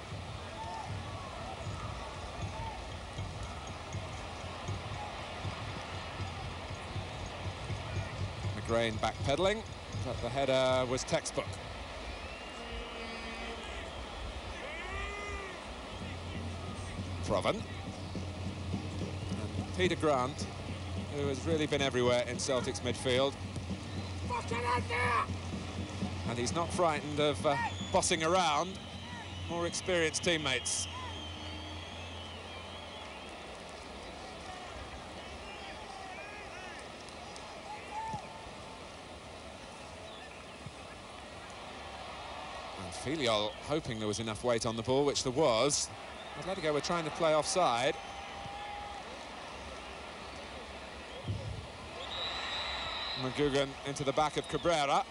McGrain backpedaling, but the header was textbook. Proven. And Peter Grant, who has really been everywhere in Celtic's midfield. And he's not frightened of uh, bossing around more experienced teammates. Filiol hoping there was enough weight on the ball, which there was. Atletico were trying to play offside. McGugan into the back of Cabrera.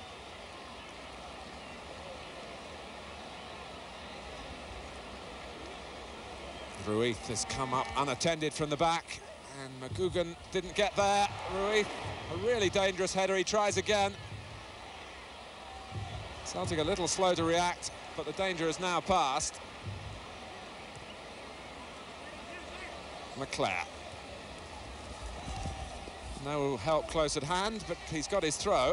Ruiz has come up unattended from the back, and McGugan didn't get there. Ruiz, a really dangerous header. He tries again. Celtic a little slow to react, but the danger is now past. McClare. No help close at hand, but he's got his throw.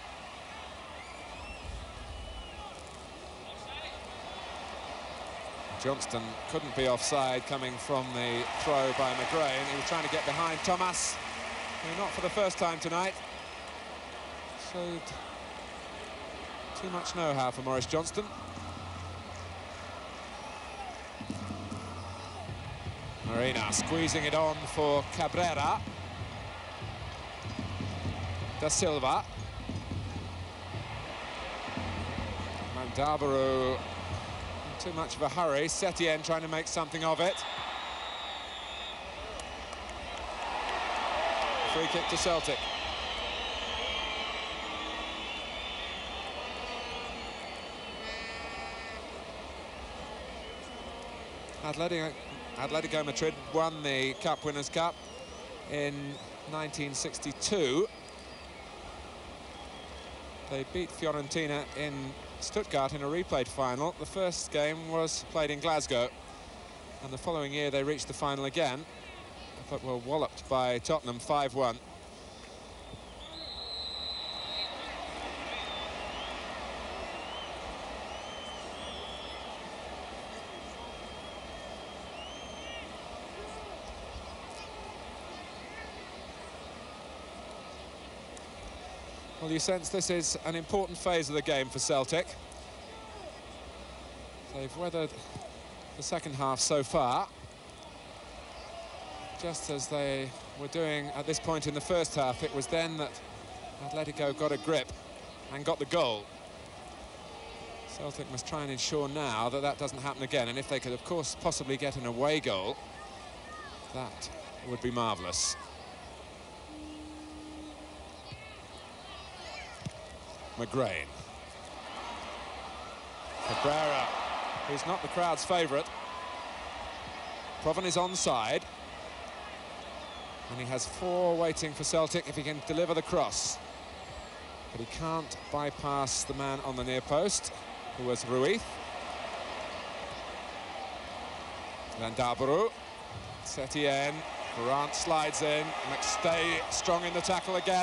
Johnston couldn't be offside coming from the throw by McGrain. He was trying to get behind Thomas, who not for the first time tonight showed too much know-how for Maurice Johnston. Marina squeezing it on for Cabrera. Da Silva. Mandabaru in too much of a hurry. Setien trying to make something of it. Free kick to Celtic. Atletico, Atletico Madrid won the Cup Winners' Cup in nineteen sixty-two. They beat Fiorentina in Stuttgart in a replayed final. The first game was played in Glasgow, and the following year they reached the final again, but were walloped by Tottenham five one. Well, you sense this is an important phase of the game for Celtic. They've weathered the second half so far, just as they were doing at this point in the first half. It was then that Atletico got a grip and got the goal. Celtic must try and ensure now that that doesn't happen again, and if they could, of course, possibly get an away goal, that would be marvellous. McGrain. Cabrera, who's not the crowd's favourite. Provan is onside. And he has four waiting for Celtic if he can deliver the cross. But he can't bypass the man on the near post, who was Ruiz. Landaburu. Setien. Grant slides in. McStay strong in the tackle again.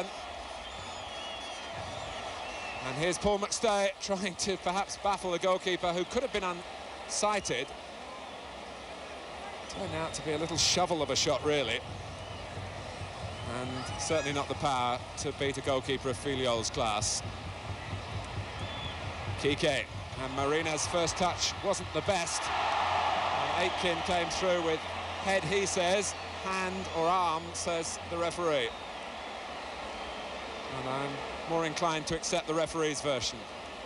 And here's Paul McStay trying to perhaps baffle the goalkeeper, who could have been unsighted. Turned out to be a little shovel of a shot, really. And certainly not the power to beat a goalkeeper of Filiol's class. Kike. And Marina's first touch wasn't the best. And Aitken came through with head, he says, hand or arm, says the referee. And I'm more inclined to accept the referee's version.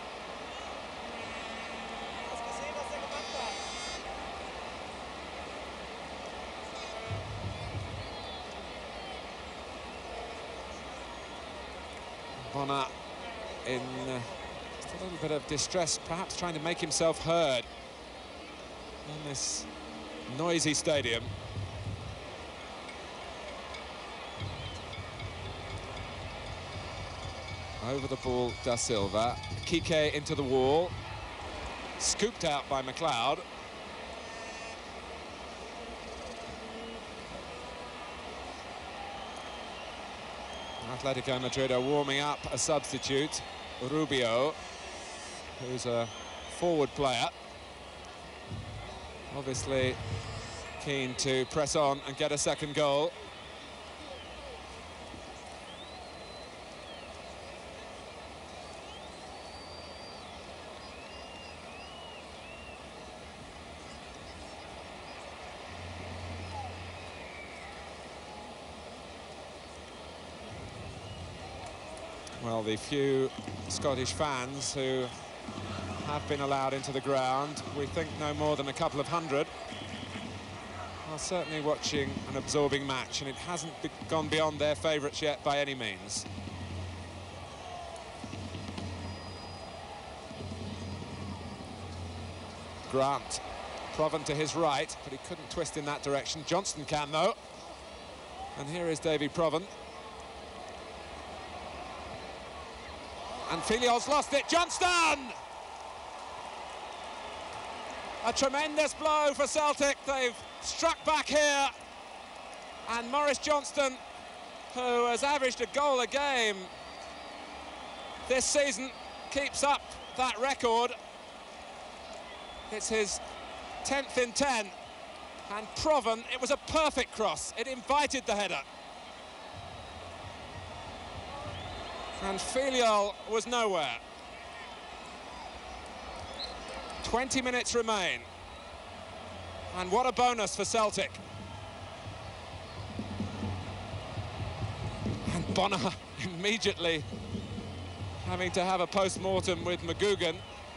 Bonner in uh, just a little bit of distress, perhaps trying to make himself heard in this noisy stadium. Over the ball, Da Silva. Kike into the wall. Scooped out by McLeod. Atletico Madrid are warming up a substitute, Rubio, who's a forward player. Obviously keen to press on and get a second goal. Well, the few Scottish fans who have been allowed into the ground, we think no more than a couple of hundred, are certainly watching an absorbing match, and it hasn't be gone beyond their favourites yet by any means. Grant. Provan to his right, but he couldn't twist in that direction. Johnston can, though. And here is Davy Provan. And Filiol's lost it. Johnston! A tremendous blow for Celtic. They've struck back here. And Maurice Johnston, who has averaged a goal a game this season, keeps up that record. It's his tenth in ten. And Provan, it was a perfect cross. It invited the header. And Filiol was nowhere. twenty minutes remain. And what a bonus for Celtic. And Bonner immediately having to have a post-mortem with McGugan.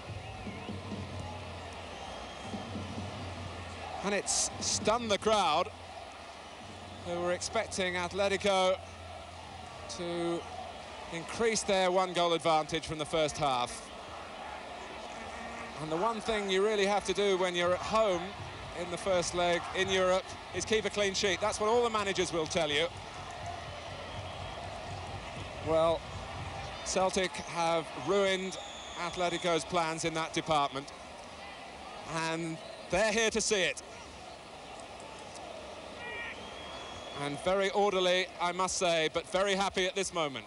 And it's stunned the crowd, who were expecting Atletico to increase their one-goal advantage from the first half. And the one thing you really have to do when you're at home in the first leg in Europe is keep a clean sheet. That's what all the managers will tell you. Well, Celtic have ruined Atletico's plans in that department, and they're here to see it. And very orderly, I must say, but very happy at this moment.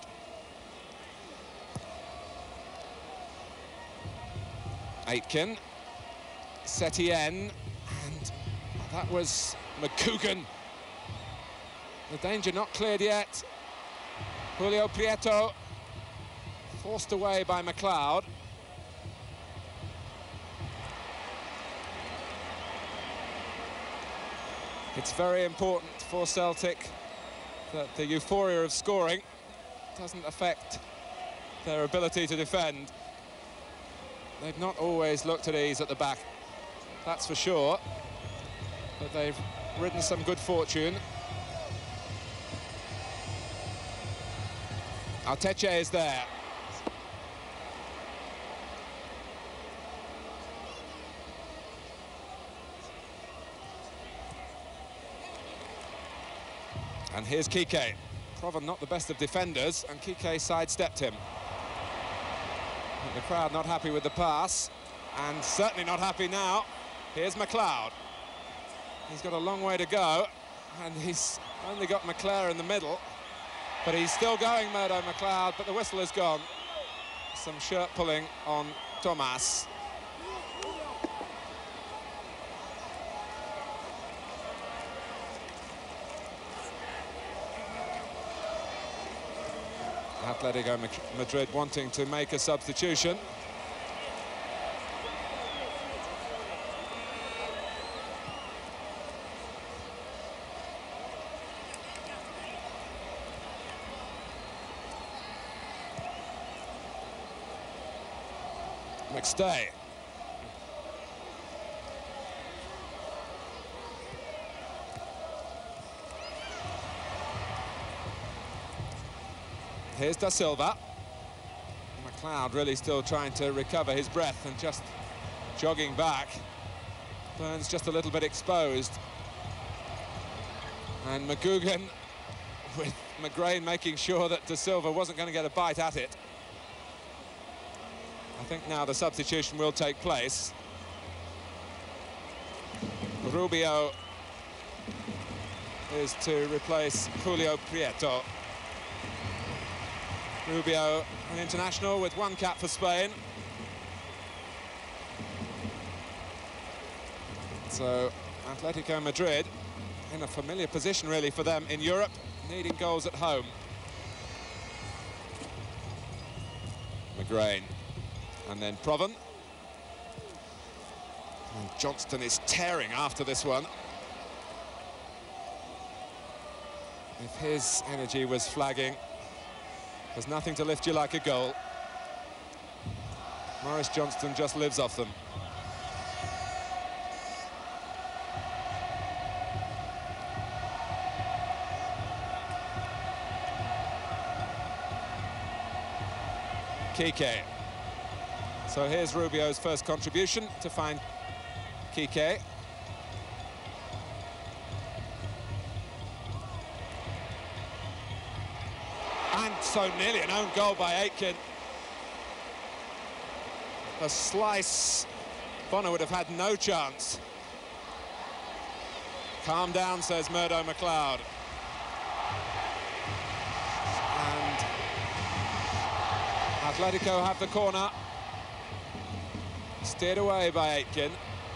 Aitken, Setien, and that was McCougan. The danger not cleared yet. Julio Prieto forced away by McLeod. It's very important for Celtic that the euphoria of scoring doesn't affect their ability to defend. They've not always looked at ease at the back, that's for sure, but they've ridden some good fortune. Arteche is there. And here's Kike. Proven not the best of defenders, and Kike sidestepped him. The crowd not happy with the pass, and certainly not happy now. Here's McLeod. He's got a long way to go, and he's only got McClare in the middle, but he's still going, Murdo McLeod, but the whistle is gone. Some shirt pulling on Thomas. Atletico Madrid wanting to make a substitution. McStay. Here's Da Silva. McLeod really still trying to recover his breath and just jogging back. Burns just a little bit exposed. And McGugan, with McGrain making sure that Da Silva wasn't going to get a bite at it. I think now the substitution will take place. Rubio is to replace Julio Prieto. Rubio, an international with one cap for Spain. So Atletico Madrid in a familiar position really for them in Europe, needing goals at home. McGrain, and then Proven. And Johnston is tearing after this one. If his energy was flagging, there's nothing to lift you like a goal. Maurice Johnston just lives off them. Kike. So here's Rubio's first contribution to find Kike. And so nearly an own goal by Aitken. A slice, Bonner would have had no chance. Calm down, says Murdo McLeod. And Atletico have the corner. Steered away by Aitken.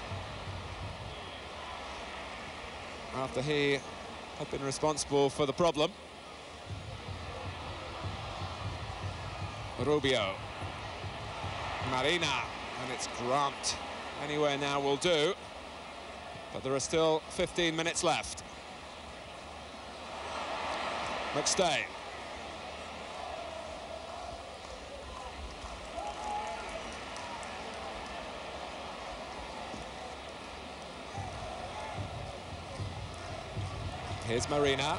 After he had been responsible for the problem. Rubio. Marina, and it's Grant. Anywhere now will do. But there are still fifteen minutes left. McStay. Here's Marina.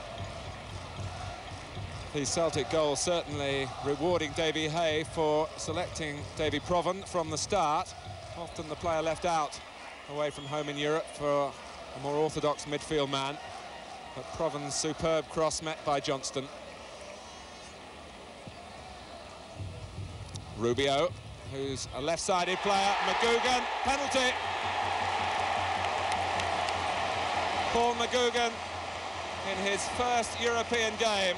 The Celtic goal certainly rewarding Davy Hay for selecting Davy Proven from the start. Often the player left out away from home in Europe for a more orthodox midfield man. But Proven's superb cross met by Johnston. Rubio, who's a left-sided player. McGugan, penalty. Paul McGugan in his first European game.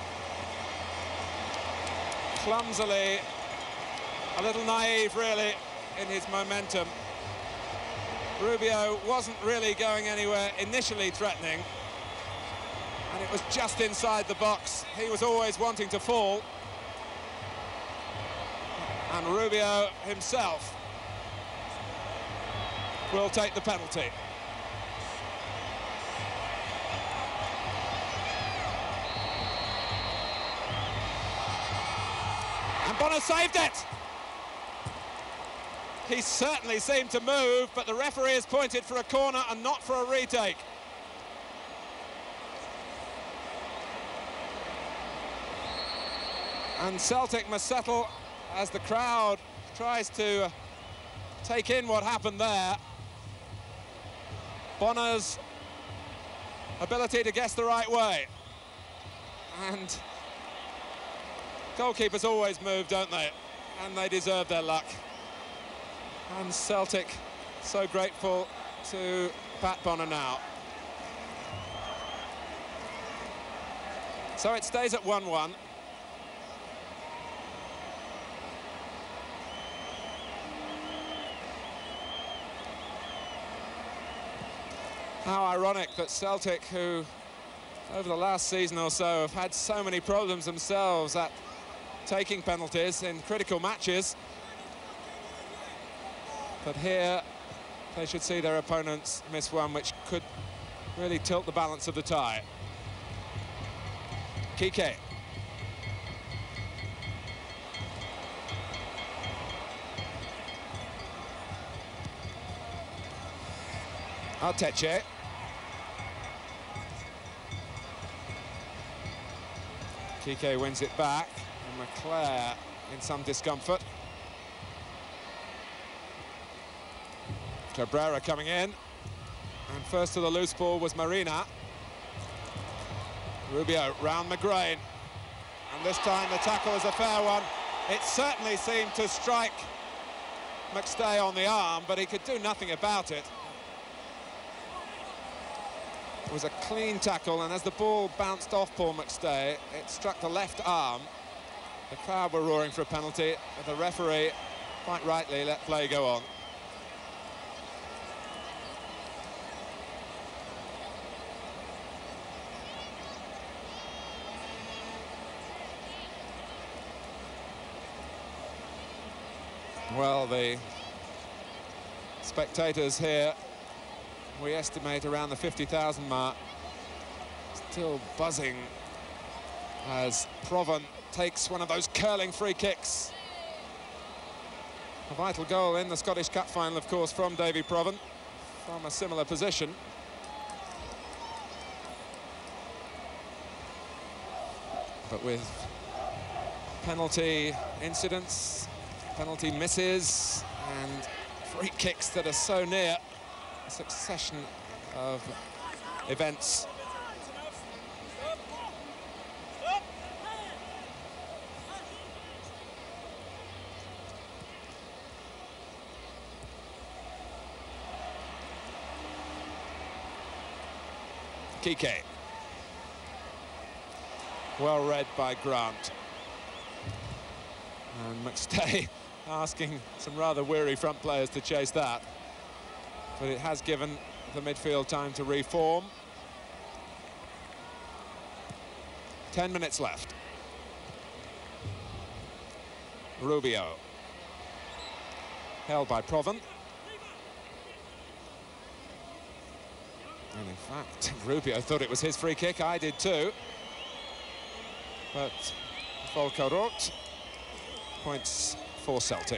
Clumsily, a little naive really in his momentum. Rubio wasn't really going anywhere, initially threatening, and it was just inside the box. He was always wanting to fall. And Rubio himself will take the penalty. And Bonner saved it. He certainly seemed to move, but the referee has pointed for a corner and not for a retake. And Celtic must settle as the crowd tries to take in what happened there. Bonner's ability to guess the right way. And goalkeepers always move, don't they? And they deserve their luck. And Celtic so grateful to Pat Bonner now. So it stays at one one. How ironic that Celtic, who over the last season or so have had so many problems themselves at taking penalties in critical matches, but here they should see their opponents miss one which could really tilt the balance of the tie. Kike. Arteche. Kike wins it back, and Leclerc in some discomfort. Cabrera coming in, and first to the loose ball was Marina. Rubio round McGrain, and this time the tackle is a fair one. It certainly seemed to strike McStay on the arm, but he could do nothing about it. It was a clean tackle, and as the ball bounced off Paul McStay, it struck the left arm. The crowd were roaring for a penalty, but the referee, quite rightly, let play go on. Well, the spectators here, we estimate around the fifty thousand mark, still buzzing as Proven takes one of those curling free kicks. A vital goal in the Scottish Cup final, of course, from Davy Proven, from a similar position. But with penalty incidents, penalty misses, and free kicks that are so near, a succession of events. Kike. Well read by Grant. And McStay asking some rather weary front players to chase that. But it has given the midfield time to reform. Ten minutes left. Rubio. Held by Proven. And in fact, Rubio thought it was his free kick. I did too. But Volkerot points for Celtic.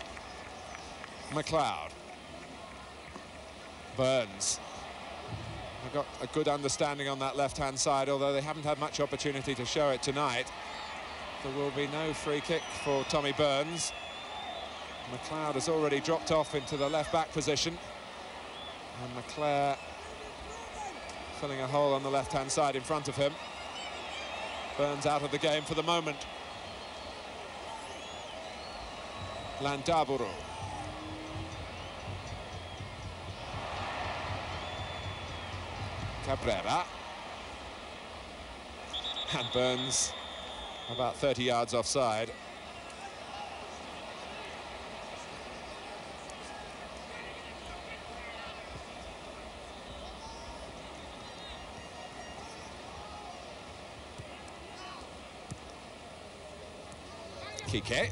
McLeod. Burns. They've got a good understanding on that left-hand side, although they haven't had much opportunity to show it tonight. There will be no free kick for Tommy Burns. McLeod has already dropped off into the left-back position. And McClare filling a hole on the left-hand side in front of him. Burns out of the game for the moment. Landaburu. Cabrera. And Burns about thirty yards offside. Kike.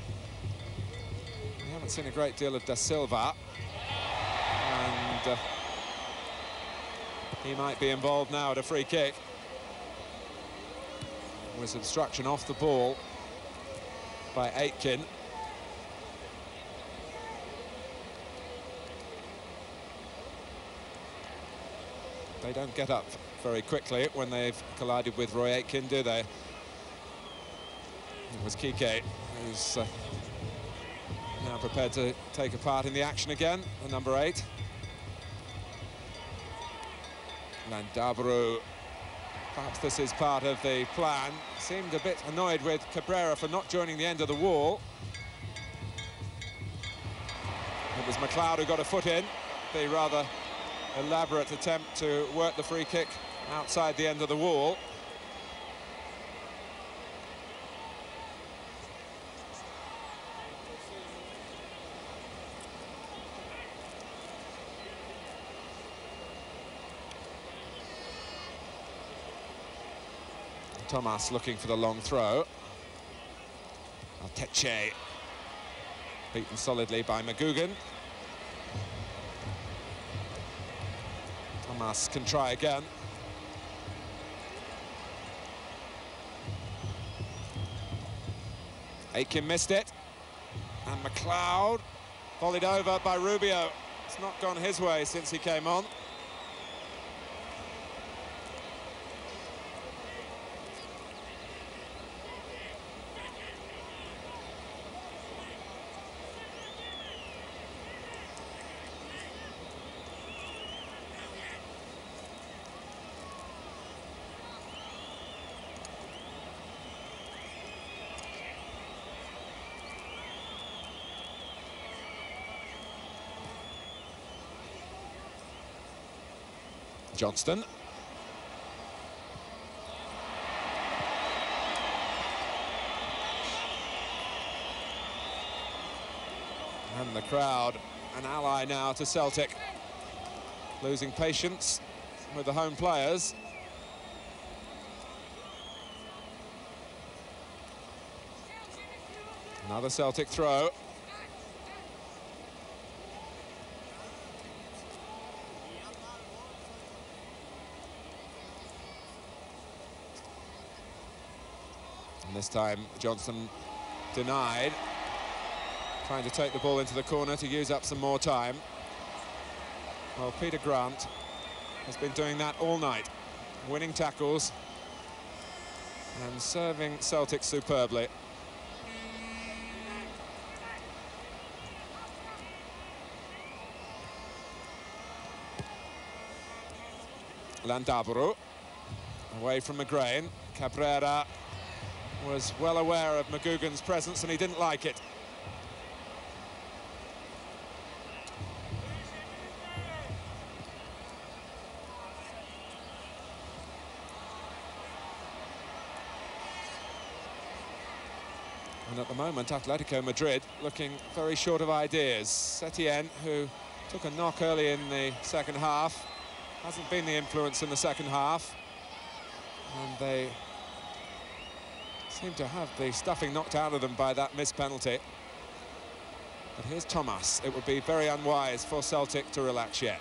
We haven't seen a great deal of Da Silva. And uh, he might be involved now at a free kick. With obstruction off the ball by Aitken. They don't get up very quickly when they've collided with Roy Aitken, do they? It was Kike who's uh, now prepared to take a part in the action again, the number eight. Landaburu, perhaps this is part of the plan. Seemed a bit annoyed with Cabrera for not joining the end of the wall. It was McLeod who got a foot in. The rather elaborate attempt to work the free kick outside the end of the wall. Thomas looking for the long throw. Alteche beaten solidly by McGugan. Thomas can try again. Aitken missed it. And McLeod volleyed over by Rubio. It's not gone his way since he came on. Johnston. And the crowd, an ally now to Celtic, losing patience with the home players. Another Celtic throw. And this time Johnson denied, trying to take the ball into the corner to use up some more time. Well, Peter Grant has been doing that all night, winning tackles and serving Celtic superbly. Landaburu away from McGrain. Cabrera was well aware of McGugan's presence and he didn't like it. And at the moment, Atletico Madrid looking very short of ideas. Setien, who took a knock early in the second half, hasn't been the influence in the second half. And they seem to have the stuffing knocked out of them by that missed penalty. But here's Thomas. It would be very unwise for Celtic to relax yet.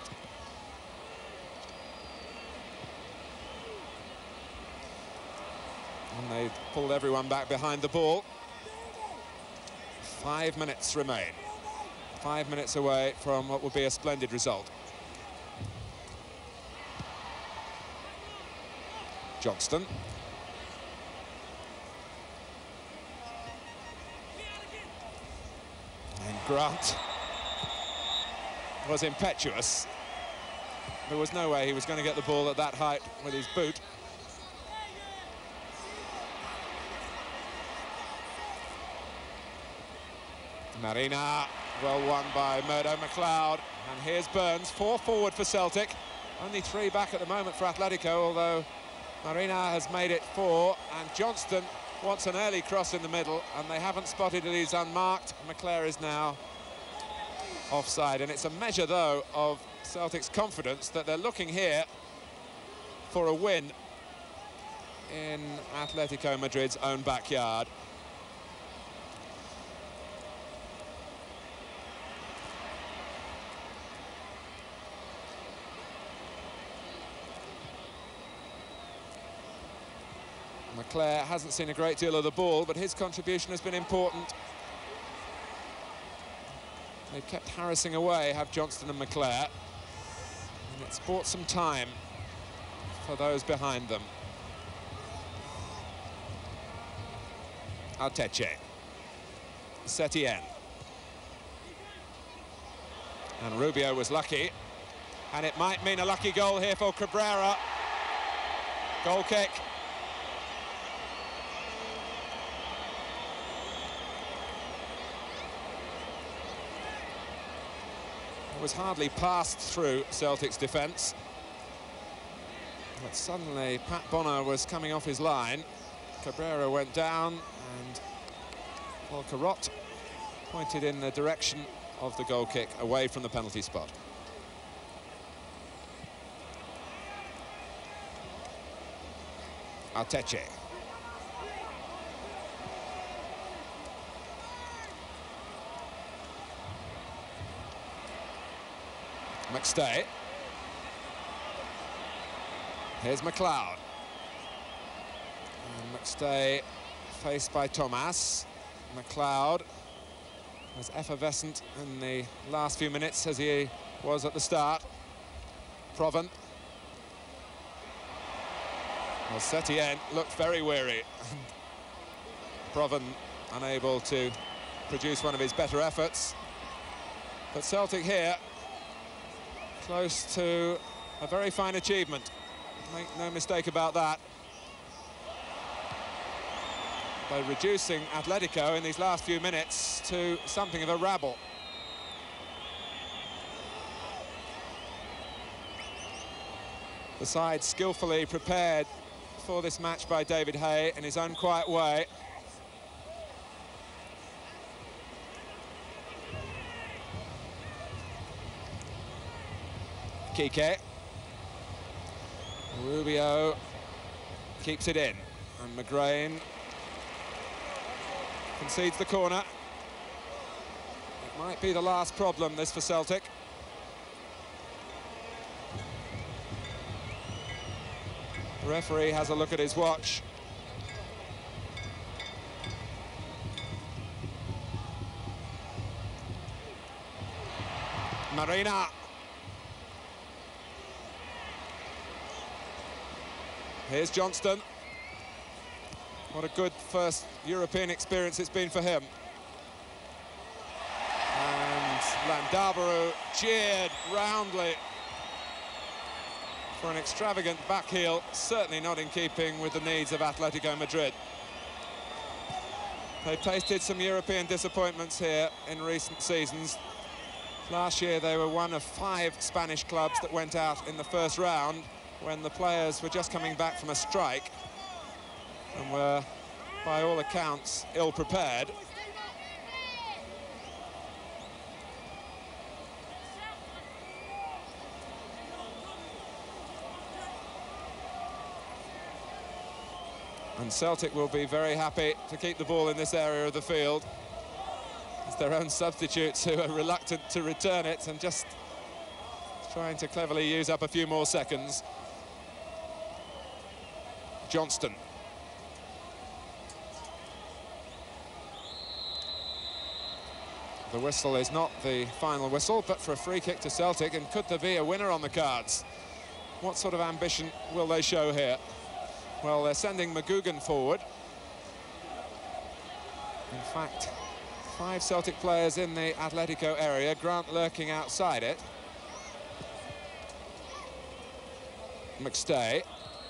And they've pulled everyone back behind the ball. Five minutes remain. Five minutes away from what will be a splendid result. Johnston. And Grant was impetuous. There was no way he was going to get the ball at that height with his boot. Marina, well won by Murdo McLeod. And here's Burns, four forward for Celtic. Only three back at the moment for Athletico, although Marina has made it four. And Johnston wants an early cross in the middle, and they haven't spotted it. He's unmarked. McClare is now offside, and it's a measure, though, of Celtic's confidence that they're looking here for a win in Atletico Madrid's own backyard. McClare hasn't seen a great deal of the ball, but his contribution has been important. They've kept harassing away, have Johnston and McClare, and it's bought some time for those behind them. Arteche, Setien, and Rubio was lucky, and it might mean a lucky goal here for Cabrera. Goal kick. Was hardly passed through Celtic's defence, but suddenly Pat Bonner was coming off his line. Cabrera went down, and Walcarot pointed in the direction of the goal kick away from the penalty spot. Arteche. McStay. Here's McLeod. And McStay faced by Thomas. McLeod was effervescent in the last few minutes as he was at the start. Proven. Well, Setien looked very weary. Proven unable to produce one of his better efforts. But Celtic here close to a very fine achievement. Make no mistake about that. By reducing Atletico in these last few minutes to something of a rabble. The side skillfully prepared for this match by David Hay in his own quiet way. Kike. Rubio keeps it in, and McGrain concedes the corner. It might be the last problem, this, for Celtic. The referee has a look at his watch. Marina. Here's Johnston. What a good first European experience it's been for him. And Landaburu jeered roundly for an extravagant back heel, certainly not in keeping with the needs of Atletico Madrid. They've tasted some European disappointments here in recent seasons. Last year they were one of five Spanish clubs that went out in the first round when the players were just coming back from a strike and were, by all accounts, ill-prepared. And Celtic will be very happy to keep the ball in this area of the field. It's their own substitutes who are reluctant to return it and just trying to cleverly use up a few more seconds. Johnston. The whistle is not the final whistle, but for a free kick to Celtic, and could there be a winner on the cards? What sort of ambition will they show here? Well, they're sending McGugan forward. In fact, five Celtic players in the Athletico area, Grant lurking outside it. McStay.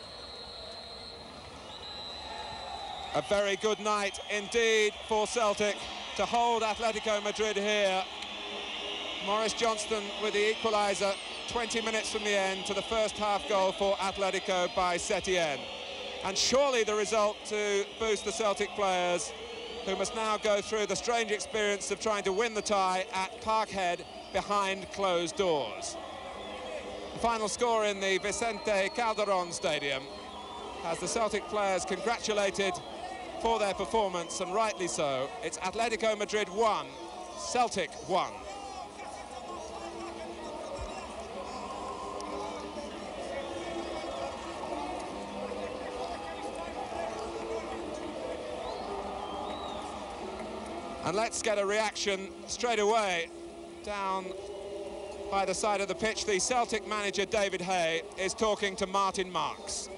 A very good night indeed for Celtic to hold Atletico Madrid here. Maurice Johnston with the equaliser twenty minutes from the end to the first half goal for Atletico by Setien. And surely the result to boost the Celtic players, who must now go through the strange experience of trying to win the tie at Parkhead behind closed doors. The final score in the Vicente Calderon Stadium has the Celtic players congratulated for their performance, and rightly so. It's Atletico Madrid one, Celtic one. And let's get a reaction straight away down by the side of the pitch. The Celtic manager, David Hay, is talking to Martin Marks.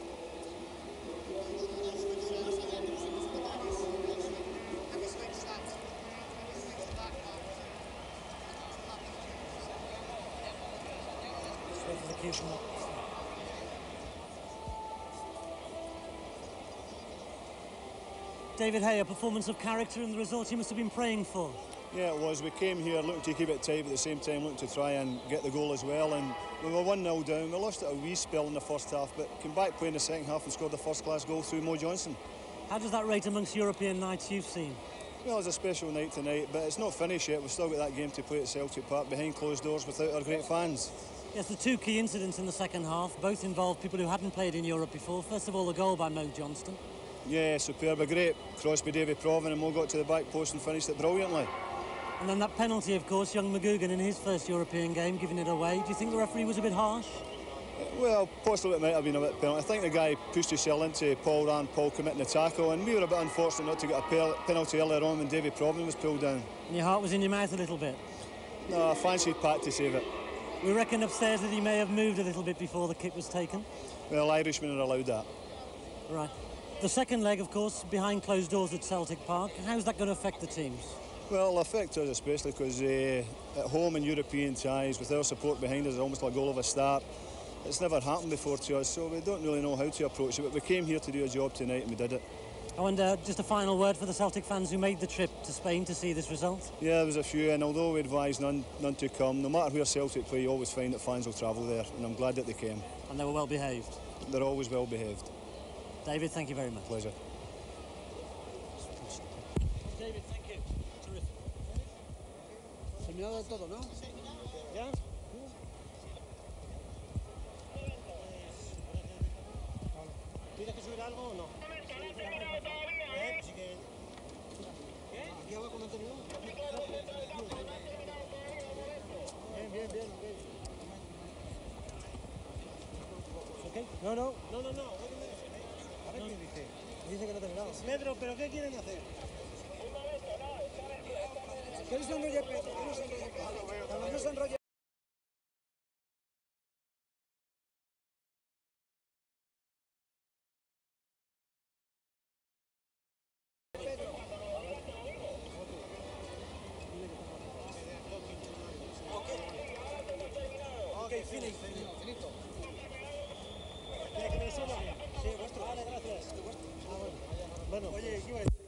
David Hay, a performance of character and the result you must have been praying for. Yeah, it was. We came here looking to keep it tight, but at the same time looking to try and get the goal as well. And we were one nil down. We lost it a wee spell in the first half, but came back playing the second half and scored the first-class goal through Mo Johnson. How does that rate amongst European nights you've seen? Well, it's a special night tonight, but it's not finished yet. We've still got that game to play at Celtic Park behind closed doors without our great fans. Yes, the two key incidents in the second half both involved people who hadn't played in Europe before. First of all, the goal by Mo Johnston. Yeah, superb. A great cross by Davy Provan, and Mo got to the back post and finished it brilliantly. And then that penalty, of course, young McGugan in his first European game, giving it away. Do you think the referee was a bit harsh? Well, possibly it might have been a bit penalty. I think the guy pushed himself into Paul Ran, Paul committing the tackle, and we were a bit unfortunate not to get a penalty earlier on when Davy Provan was pulled down. And your heart was in your mouth a little bit? No, I fancied Pat to save it. We reckon upstairs that he may have moved a little bit before the kick was taken. Well, Irishmen are allowed that. Right. The second leg, of course, behind closed doors at Celtic Park. How's that going to affect the teams? Well, it'll affect us especially because uh, at home in European ties, with our support behind us, it's almost like a goal of a start. It's never happened before to us, so we don't really know how to approach it, but we came here to do a job tonight and we did it. Oh, and uh, just a final word for the Celtic fans who made the trip to Spain to see this result? Yeah, there was a few, and although we advised none, none to come, no matter where Celtic play, you always find that fans will travel there, and I'm glad that they came. And they were well behaved? They're always well behaved. David, thank you very much. Pleasure. David, thank you. Terrific. Terminado todo, ¿no? ¿Ya? ¿Tienes que subir algo o no? ¿Eh? Sí que... ¿Aquí abajo no terminó? Bien, bien, bien, ok. ¿Ok? No, no. No, no, no. A ver qué dice. Dice que no terminamos. Pedro, ¿pero qué quieren hacer? Que no se enrolle Pedro, que no se enrolle Pedro. Cuando no se enrolle... Ok, finito. Finito. ¿Quiere que me suba? Sí, vuestro. Vale, gracias. Ah, bueno. Bueno, oye, ¿qué iba a decir?